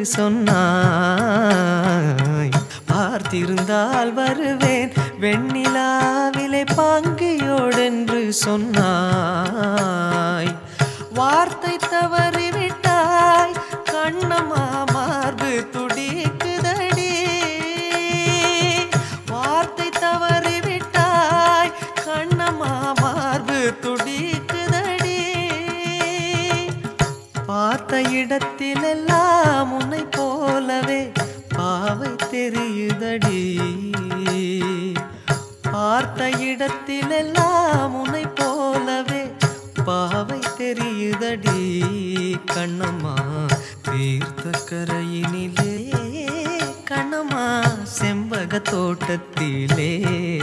சொன்னாய் பார்த்திருந்தால் வருவேன் வெண்ணிலாவிலே பாங்கியோடென்று சொன்னாய் வார்த்தை தவறிவிட்டால் தெரியுதடி, பார்த்த இடத்திலெல்லாம் உன்னை போலவே பாவை தெரியுதடி கண்ணம்மா. தீர்த்த கரையினிலே கண்ணம்மா, செம்பக தோட்டத்திலே.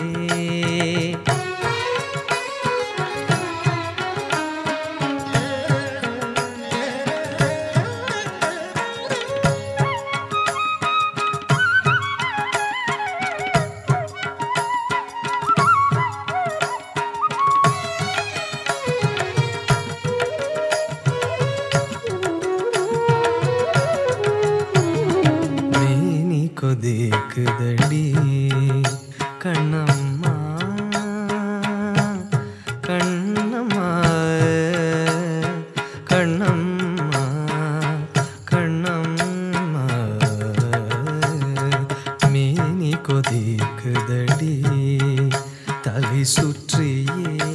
கொதிக்குதடி கண்ணம்மா, கண்ணம்மா, கண்ணம்மா, கண்ணம்மா. மேனி கொதிக்குதடி தலை சுற்றியே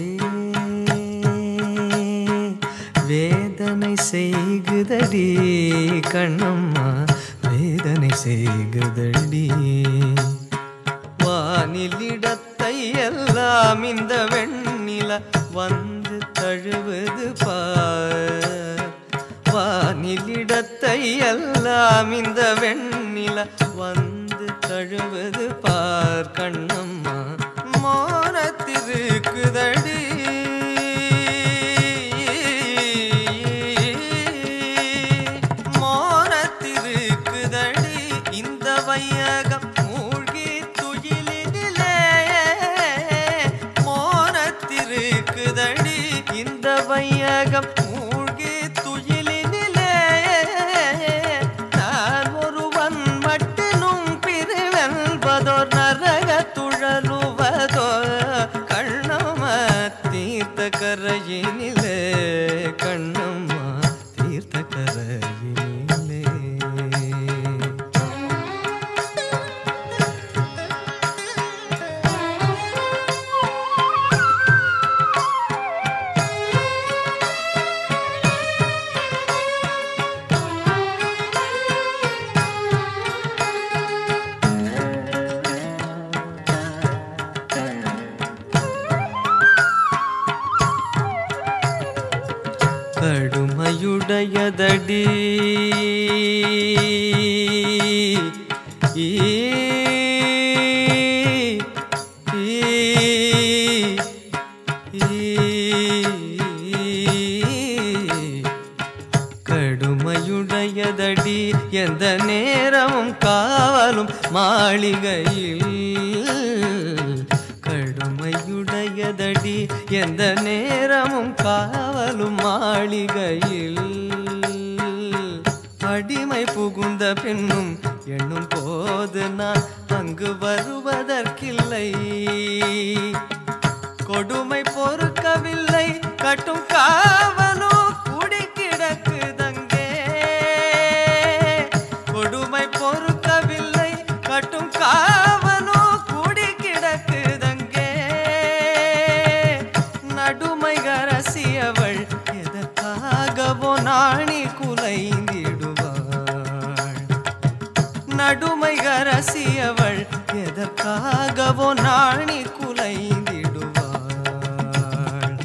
வேதனை செய்குதடி கண்ணம்மா, வேதனை செய்குதடி. வானிலிடத்தை எல்லாம் இந்த வெண்ணில வந்து தழுவது பார், வானிலிடத்தை எல்லாம் இந்த வெண்ணில வந்து தழுவது பார் கண்ணம்மா. மோனத்திருக்குதடி வையகம் மூழ்கி துயிலினிலே, மோனத்திருக்குதடி இந்த வையகம் மூழ்கி துயிலினிலே. நான் ஒருவன் மட்டினும் பிரிவென்பதோர் நரக துழலுவதோ கண்ணம்மா, தீர்த்த கரையினிலே கண்ணம்மா, தீர்த்த கரையினிலே. கடுமையுடையதடி கடுமையுடையதடி எந்த நேரமும் காவலும் மாளிகையில், கடுமையுடையதடி எந்த நேரமும் காவலும் மாளிகையில். அடிமை புகுந்த பின்னும் எண்ணும் போது நான் அங்கு வருவதற்கில்லை, கொடுமை பொறுக்கவில்லை கட்டும் காவலோ கூடி கிடக்குதங்கே, கொடுமை பொறுக்கவில்லை கட்டும் காவலோ கூடி கிடக்குதங்கே. நடுமை அரசியவள் எதற்காகவோ நாணி குலைந்திடுவாள், நடுமை அரசியவள் எதற்காகவோ நாணி குலைந்திடுவாள்.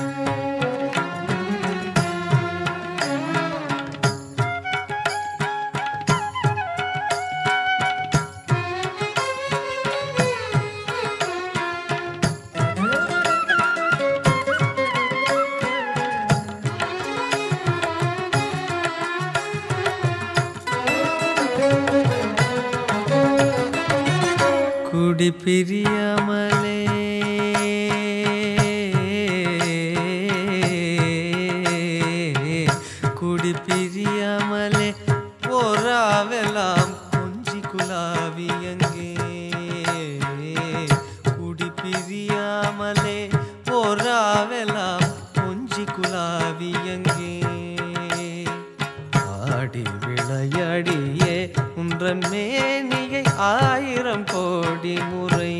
குடி பிரியாமலே குடி பிரியாமலே ஓராவெல்லாம் கொஞ்சி குலாவியங்கே, குடி பிரியாமலே ஓராவெல்லாம் கொஞ்சி குலாவியங்கே. ஆடி விளையாடியே உன்றன் மேனியை ஆயிரம் கோடி முறை,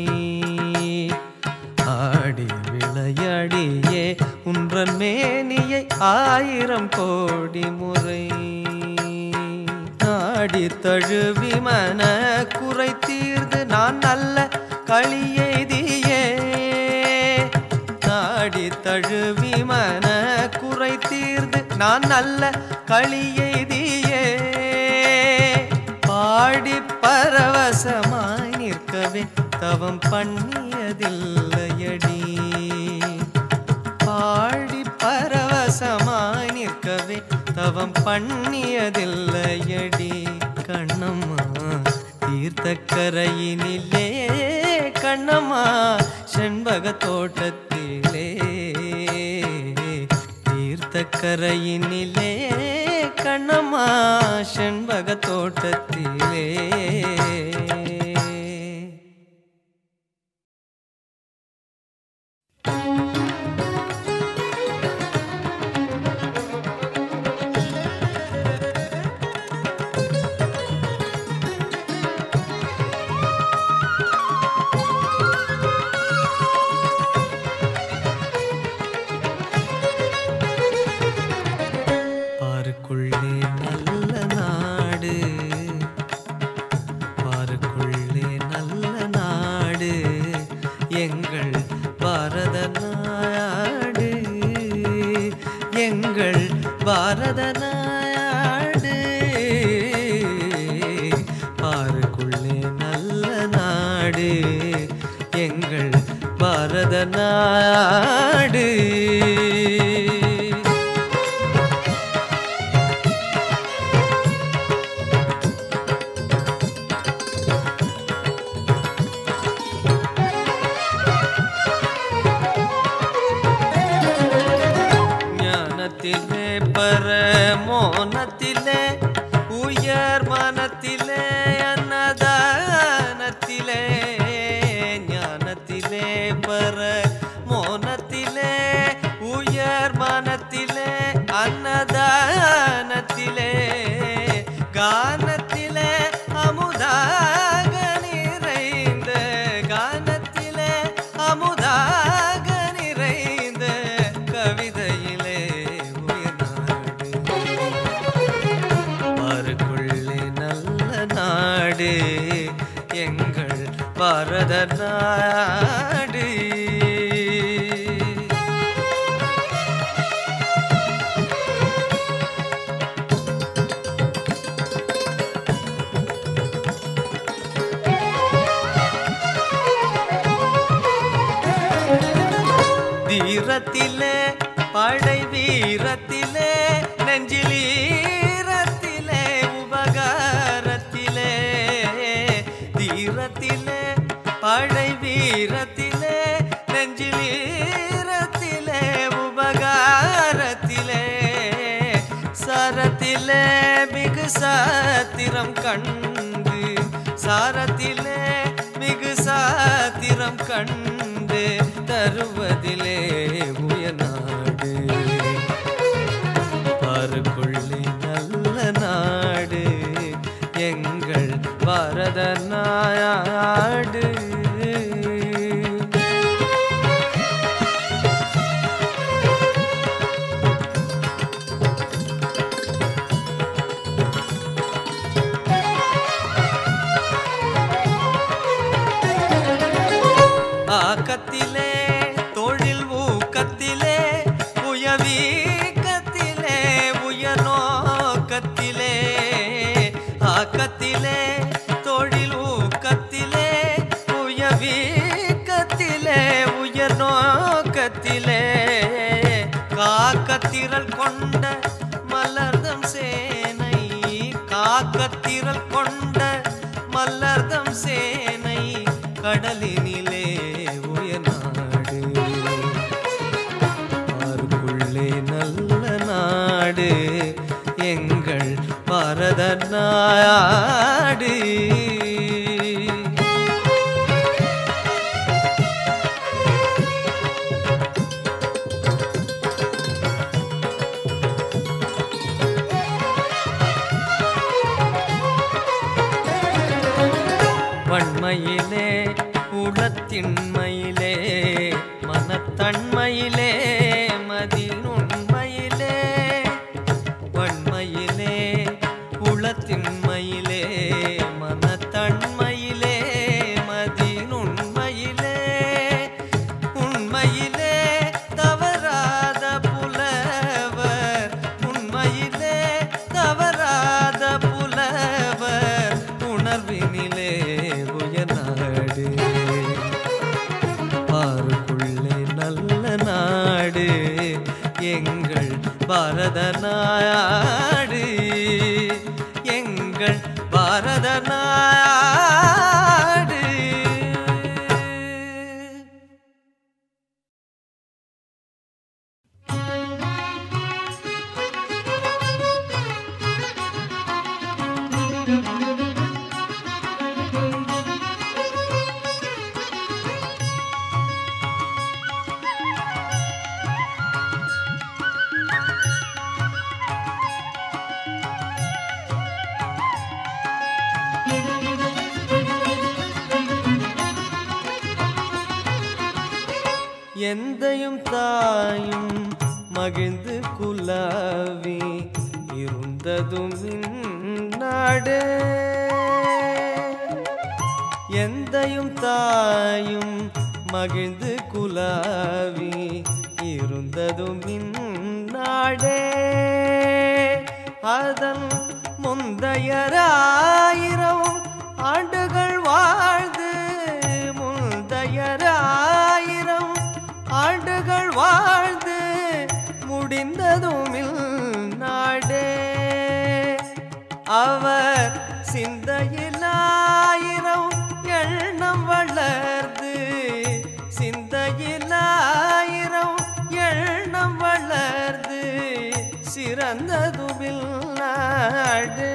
ஆடி விளையாடியே உன்றன் மேனியை ஆயிரம் கோடி முறை. நாடி தழுவி மன குறை நல்ல களியெய்தியே பாடி பரவசமாய் நிற்கவே தவம் பண்ணியதில்லையடி பாடி பரவசமாய் நிற்கவே தவம் பண்ணியதில்லையடி கண்ணம்மா தீர்த்தக்கரையினிலே கண்ணம்மா செண்பக தோட்டத்திலே தீர்த்தக்கரையினிலே கண்ணம்மா செண்பக தோட்டத்திலே பாரத நாடு பாருக்குள்ளே நல்ல நாடு எங்கள் பாரத நாடு ஞானத்திலே பரமோனத்திலே உயர் மனத்திலே அன்னதானத்திலே ஞானத்திலே பரமோனத்திலே உயர் மனத்திலே அன்னதானத்திலே கானத்திலே அமுதாக நிறைந்த கானத்திலே அமுதாக நிறைந்த கவிதையிலே நாடு எங்கள் பாரத நாடு தீரத்திலே படை வீரத்திலே நெஞ்சிலீரத்திலே உபகாரத்திலே தீரத்திலே படை வீரத்திலே நெஞ்சிலீரத்திலே உபகாரத்திலே சாரத்திலே மிகு சாத்திரம் கண்டு சாரத்திலே மிகு சாத்திரம் கண்டு தருவதிலே உயர்நாடு பாருக்குள்ளே நல்ல நாடு எங்கள் பாரத நாடு ஆக்கத்திலே தொழில் ஊக்கத்திலே உயவீக்கத்திலே உயர்நோக்கத்திலே ஆக்கத்திலே தொழில் ஊக்கத்திலே உயவீக்கத்திலே உயர்நோக்கத்திலே காக்கத்திரள் கொண்ட மலர்தம் சேனை காக்கத்திரள் கொண்ட மலர்தம் சேனை கடலினிலே உயர்நாடு பாருக்குள்ளே நல்ல நாடு எங்கள் பாரத நாடு வன்மையிலே உளத்தின்மையிலே மனத்தன்மையிலே மதிநுண்மையிலே வன்மையிலே உளத்தின்மையிலே மனத்தன்மையிலே மதிநுண்மையிலே உண்மையிலே தவறாத புலவர் உண்மை பாரத நாடு எங்கள் பாரத நாடு. எந்தையும் தாயும் மகிழ்ந்து குலாவி இருந்ததும் இந்நாடு. எந்தையும் தாயும் மகிழ்ந்து குலாவி இருந்ததும் இந்நாடே. அதன் முந்தையராயிரம் ஆண்டுகள் வாழ்ந்து முந்தையராயிரம் ஆண்டுகள் வாழ்ந்து முடிந்ததும் நாடே. அவர் சிந்தையிலாயிரம் எண்ணம் வளர்ந்து சிந்தையிலாயிரம் எண்ணம் வளர்ந்து சிறந்ததுமில் நாடு.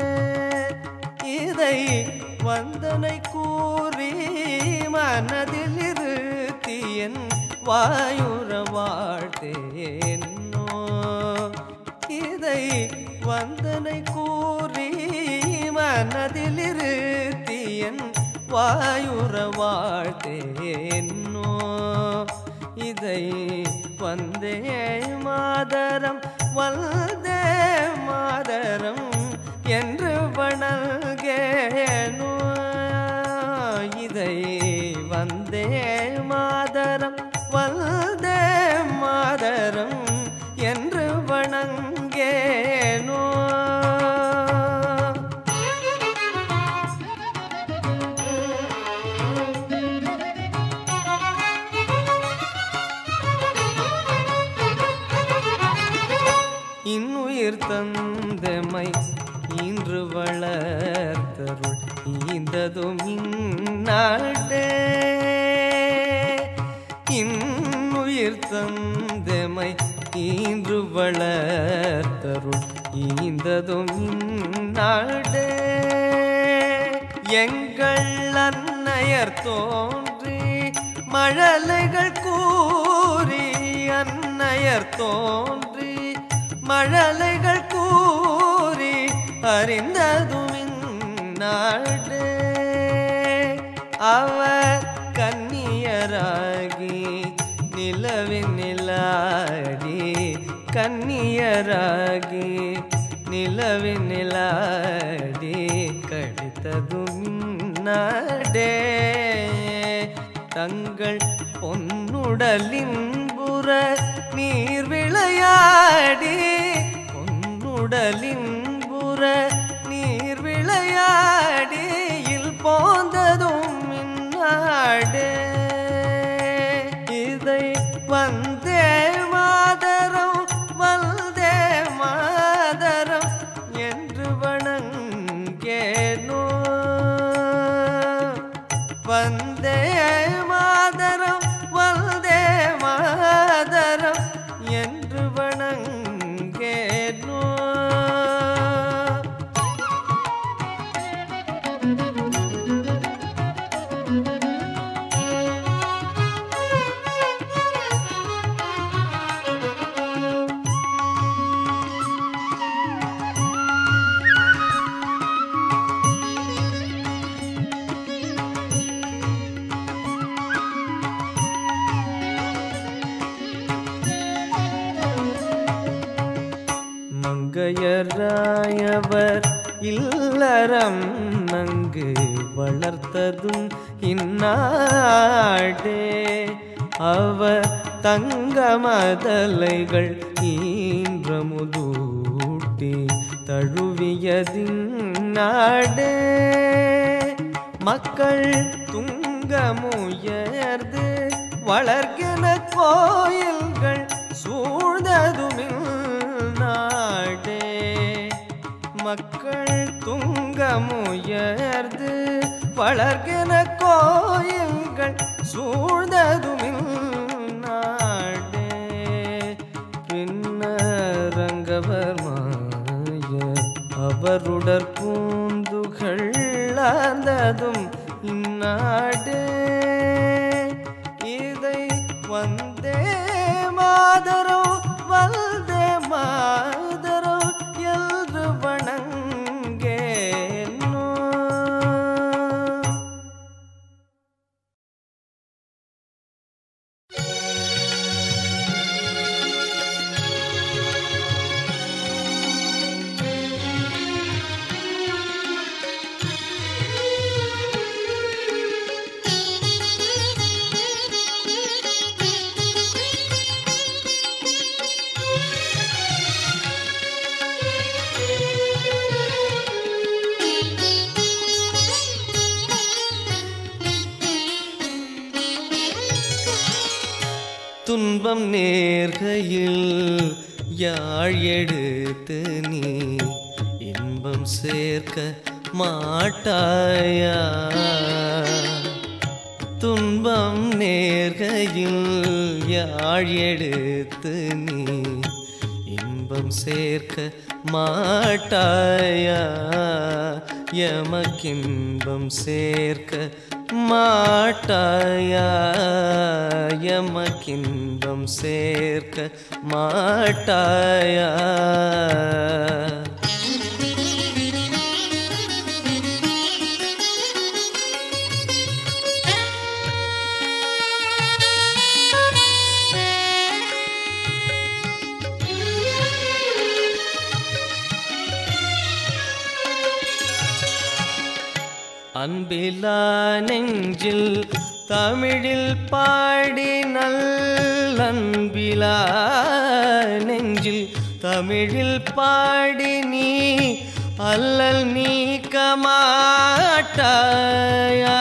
இதை வந்தனை கூறி மனதில் இருத்தி என் வாயுற வாழ்த்தேனோ. இதை வந்தனை கூறி மனதில் இருத்தி என் வாயுற வாழ்த்தேனோ. இதை வந்தே மாதரம் வந்தே மாதரம் என்று வணங்கேனோ. இதை வந்தே மாதரம் வந்தே மாதரம் என்று வணங்கேனோ. இன்னுயிர் தந்தமை இன்று வளர்த்தருள் ஈந்ததும் இந்நாடே. இன்னுயிர் தந்தமை இன்று வளர்த்தருள் ஈந்ததும் இந்நாடே. எங்கள் அன்னையர் தோன்றி மழலைகள் கூறி அன்னையர் தோன்றி மழலைகள் கூறி அறிந்ததும் இந்நாடு. அவர் கன்னியராகி நிலவின் நிலாடி கன்னியராகி நிலவின் நிலாடி கழித்ததும் இந்நாடே. தங்கள் பொன்னுடலின் புற நீர் விளையாடி பொன்னுடலின் புற நீர் விளையாடியில் போந்ததும் இந்நாடே. இதை வந்தே மாதரம் வந்தே மாதரம் என்று வணங்கேனோ. வந்தே மாதரம் வந்தே மாதரம் என்று வணங்கேனோ. மங்கையராயவர் இல்லறம் நங்கு வளர்த்ததும் இந்நாடே. அவர் தங்க மதலைகள் ஈன்றமுதூட்டி தழுவியதின் நாடே. மக்கள் துங்கமுயர்ந்து வளர்கிற கோயில்கள் சூழ்ந்ததுமில் மாக்கள் துங்கமுயர்ந்து வளர்கிற கோயில்கள் சூழ்ந்ததுமில் நாடே. பின்னரங்கவர் மாய அவருடற் பூந்துகள் ஆர்ந்ததும் இந்நாடே. இதை வந்தே மாதரோ வல்தே மாதரோ என்று வணங்கேனோ. துன்பம் நேர்கையில் யாழ் எடுத்து நீ இன்பம் சேர்க்க மாட்டாயா. துன்பம் நேர்கையில் யாழ் எடுத்து நீ இன்பம் சேர்க்க மாட்டாயா. எமக்கின்பம் சேர்க்க மாட்டாயா. எமக்கின்பம் சேர்க்க மாட்டாயா. அன்பிலா நெஞ்சில் தமிழில் பாடி நல்லன்பிலா நெஞ்சில் தமிழில் பாடி நீ அல்லல் நீக்க மாட்டாயா.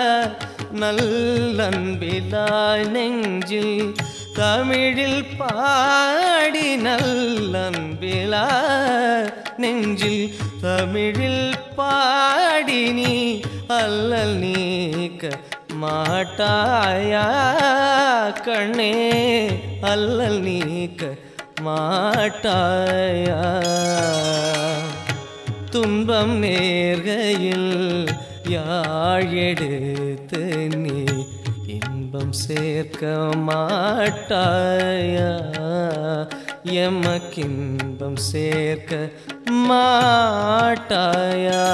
நல்லன்பிலா நெஞ்சில் தமிழில் பாடி நல்லன்பிலா நெஞ்சில் தமிழில் பாடி நீ அல்லல் நீக்க மாட்டாயா. கண்ணே அல்லல் நீக்க மாட்டாயா. துன்பம் நேர்கையில் யாழ் எடுத்து நீ இன்பம் சேர்க்க மாட்டாயா. எமக்கின்பம் சேர்க்க மாட்டாயா.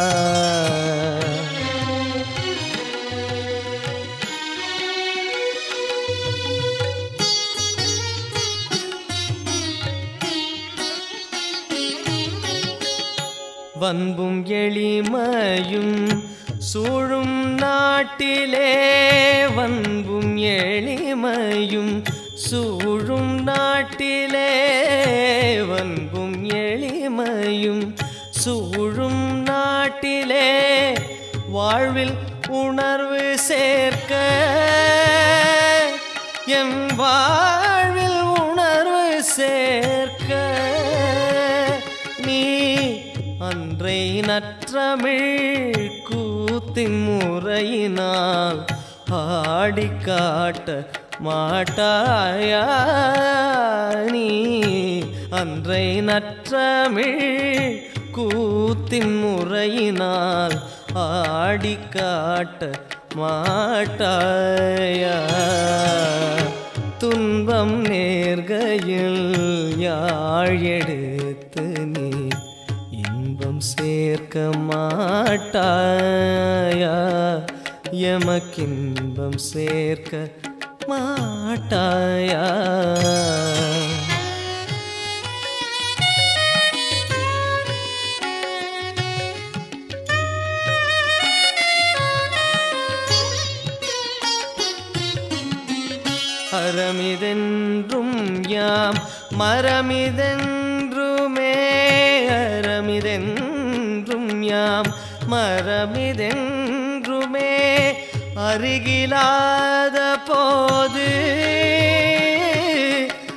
வன்பும் எளிமையும் சூழும் நாட்டிலே வன்பும் எளிமையும் சூழும் நாட்டிலே வன்பும் எளிமையும் சூழும் நாட்டிலே வாழ்வில் உணர்வு சேர்க்க எம் வாழ்வில் உணர்வு சேர்க்க நீ அன்றை நற்றமிழ் கூத்தின் முறையினால் ஆடி காட்ட மாட்டாயா. நீ அன்றை நற்றமிழ் கூத்தின் முறையினால் ஆடி காட்ட மாட்டாயா. துன்பம் நேர்கையில் யாழ் எடுத்து நீ இன்பம் சேர்க்க மாட்டாயா. எமக்கின்பம் சேர்க்க மாட்டாயா. அறமிதென்றும் யாம் மரமிதென்றுமே அறமிதென்றும் யாம் மரமிதென்றுமே அருகிலாத போது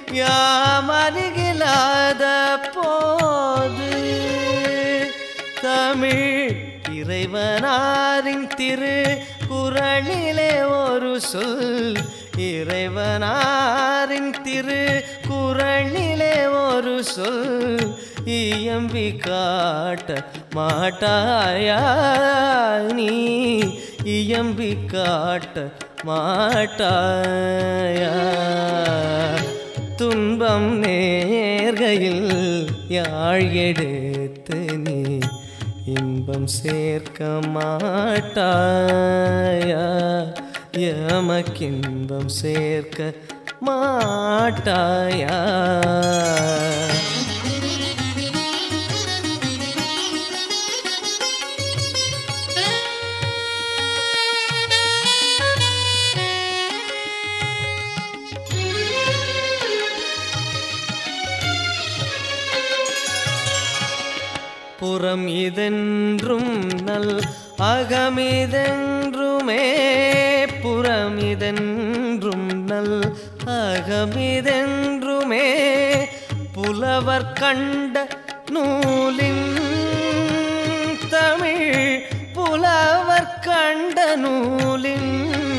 யாம் அருகிலாத போது இறைவனாரின் திரு குறளிலே ஒரு சொல், இறைவனாரின் திரு குறளிலே ஒரு சொல், இயம்பி காட்ட மாட்டாயா நீ, இயம்பி காட்ட மாட்டாயா. துன்பம் நேர்கையில் யாழ் எடுத்து நீ இன்பம் சேர்க்க மாட்டாயா, எமக்கின்பம் சேர்க்க மாட்டாயா. புறம் இதென்றும் நல் அகமிதென்றுமே, புறம் இதென்றும் நல் அகமிதென்றுமே, புலவர் கண்ட நூலின் தமிழ், புலவர் கண்ட நூலின்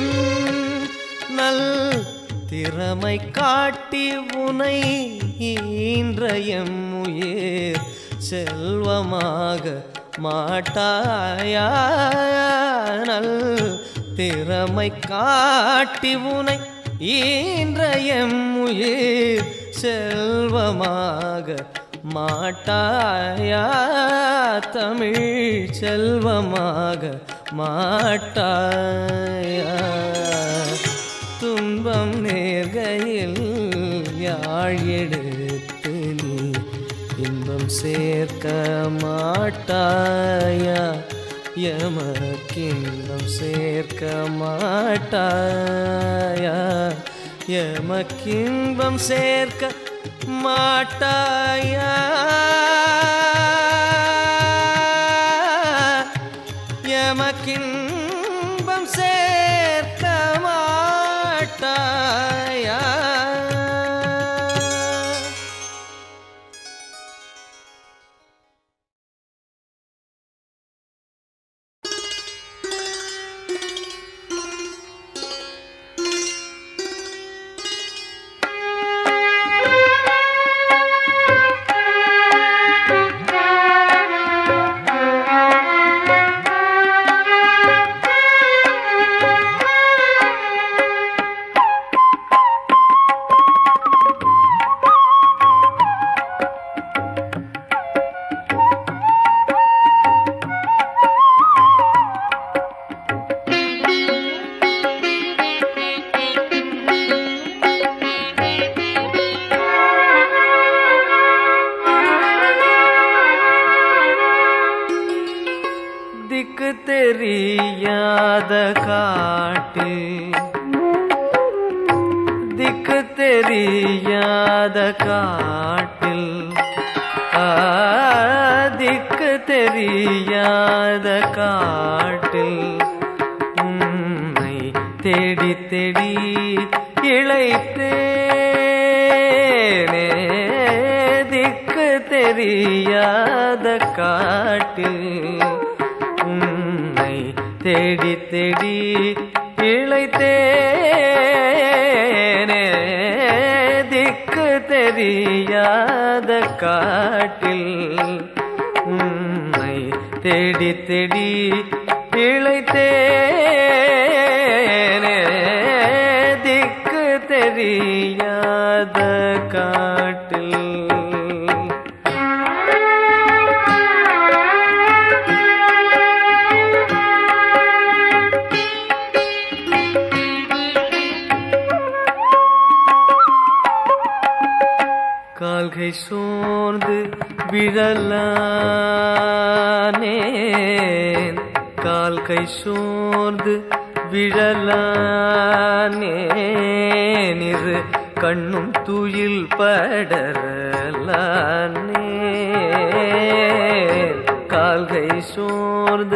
நல் திறமை காட்டி உனை ஈன்ற எம்முயிர் செல்வமாக மாட்டாயா. நல் திறமை காட்டி உனை ஈன்ற எம்முயிர் செல்வமாக மாட்டாயா, தமிழ் செல்வமாக மாட்டாயா. துன்பம் நேர்கையில் யாழ் எடுத்து நீ இன்பம் சேர்க்க மாட்டாயா, எமக்கின்பம் சேர்க்க மாட்டாயா, எமக்கின்பம் சேர்க்க மாட்டாயா, எமக்கின்பம் சேர்க்க மாட்டாயா. தெரியாத காட்டில், திக்கு தெரியாத காட்டில், திக்கு தெரியாத காட்டில் உன்னை தேடி தேடி இளைத்தேனே, திக்கு தெரியாத காட்டில் தேடி தேடி இளைத்தேனே, திக்கு தெரியாத காட்டில் உன்னை தேடி தேடி இளைத்தேனே, திக்கு தெரியாத காட்டில். கால்கை சோர்ந்து விழலானேன், கால்கை சோர்ந்து விழலானேன், இரு கண்ணும் துயில் படரலானேன், கால்கை சோர்ந்து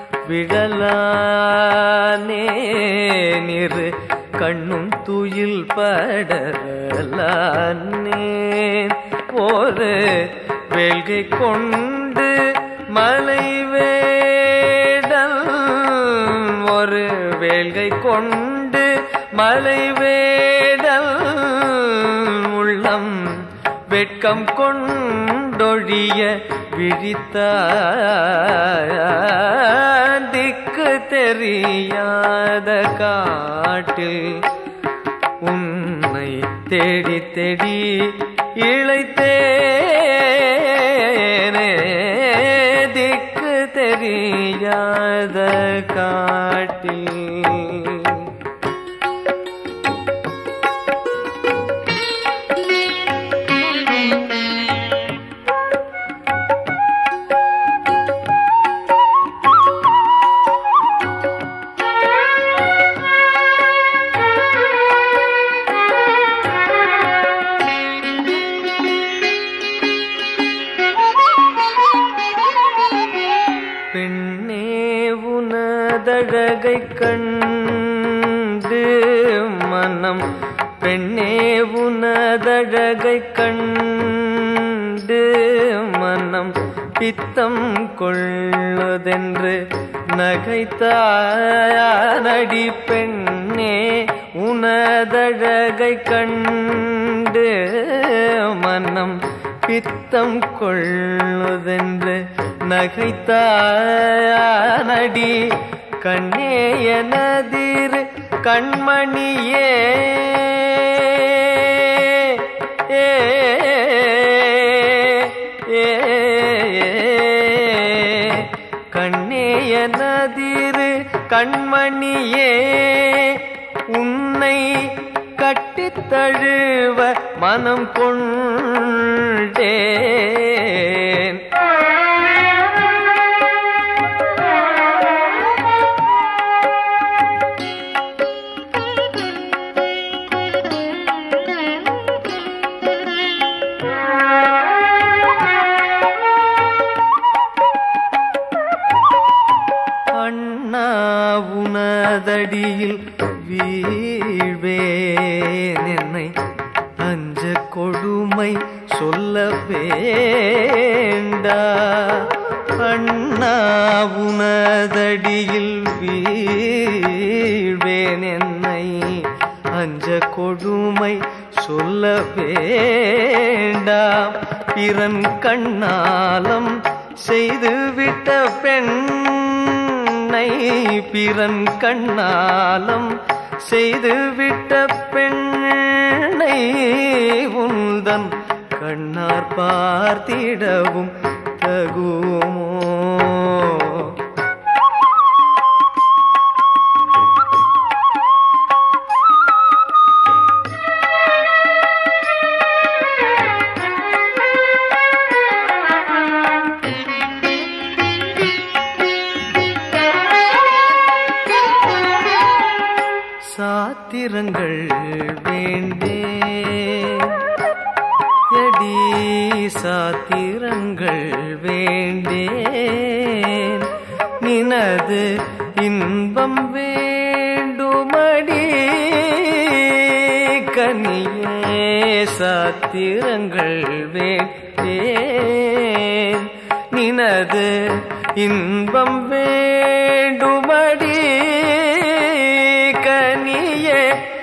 விழலானேன், இரு கண்ணும் துயில் படரலானேன், ஒரு வேள்கை கொண்டு மலைவே கேள்கை கொண்டு மலைவேடல் உள்ளம் வெட்கம் கொண்டொழிய விழித்த திக்கு தெரியாத காட்டில் உன்னை தேடி தேடி இளைத்தேனே, திக்கு தெரியாத காட்டில். அழகை கண்டு மனம் பெண்ணே உனதழகை கண்டு மனம் பித்தம் கொள்ளுதென்று நகைத்தானடி பெண்ணே உனதழகை கண்டு மனம் பித்தம் கொள்ளுதென்று நகைத்தானடி கண்ணே எனதிரு கண்மணியே ஏ ஏ கண்ணே எனதிரு கண்மணியே உன்னை கட்டித் தழுவ மனம் கொண்டேன். உனதடியில் வீழ்வேன் என்னை அஞ்ச கொடுமை சொல்ல வேண்டா. அண்ணா உனதடியில் வீழ்வேன் என்னை அஞ்ச கொடுமை சொல்ல வேண்டா. பிறன் கண்ணாலம் செய்துவிட்ட பெண் பிறன் கண்ணாலம் செய்துவிட்ட பெண்ணை உந்தன் கண்ணார் பார்த்திடவும் தகுமோ? சாத்திரங்கள் வேண்டே எடி சாத்திரங்கள் வேண்டேன் நினது இன்பம் வேண்டுமடி கனியே சாத்திரங்கள் வேண்டேன் நினது இன்பம் வேண்டுமடி கனியே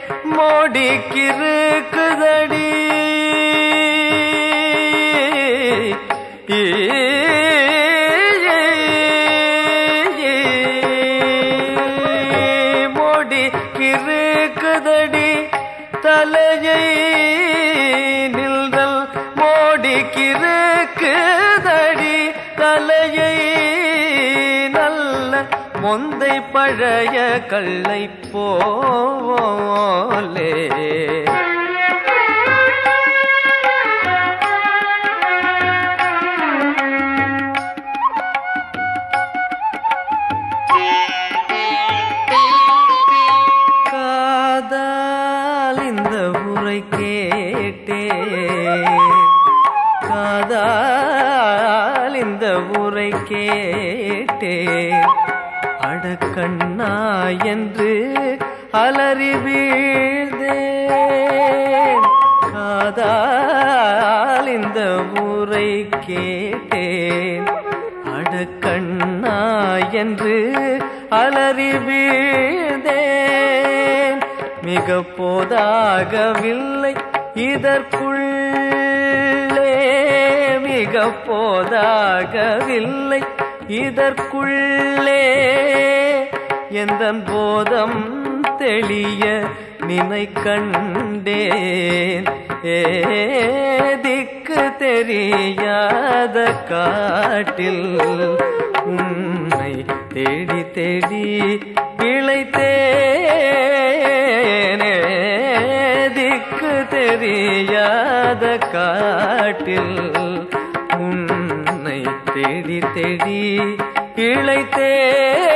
மோடிக்கிருக்குதடி மோடிக்கிருக்குதடி தலையை நில்தல் மோடிக்கிருக்குதடி தலையை நல்ல மொந்தை பழைய கள்ளை போலே காதால் இந்த உரை கேட்டே காதால் இந்த உரை கேட்டே அடக்கண்ணா என்று அலறி வீழ்ந்தேன். காதால் இந்த ஊரை கேட்டேன் அடக்கண்ணா என்று அலறி வீழ்ந்தேன். மிக போதாகவில்லை இதற்குள்ளே, மிக போதாகவில்லை இதற்குள்ளே, எந்தன் போதம் தெளிய நினை கண்டேன். ஏ திக்கு தெரியாத காட்டில் உன்னை தேடி தேடி இளைத்தேனே. திக்கு தெரியாத காட்டில் உன்னை தேடி தேடி இளைத்தேன்.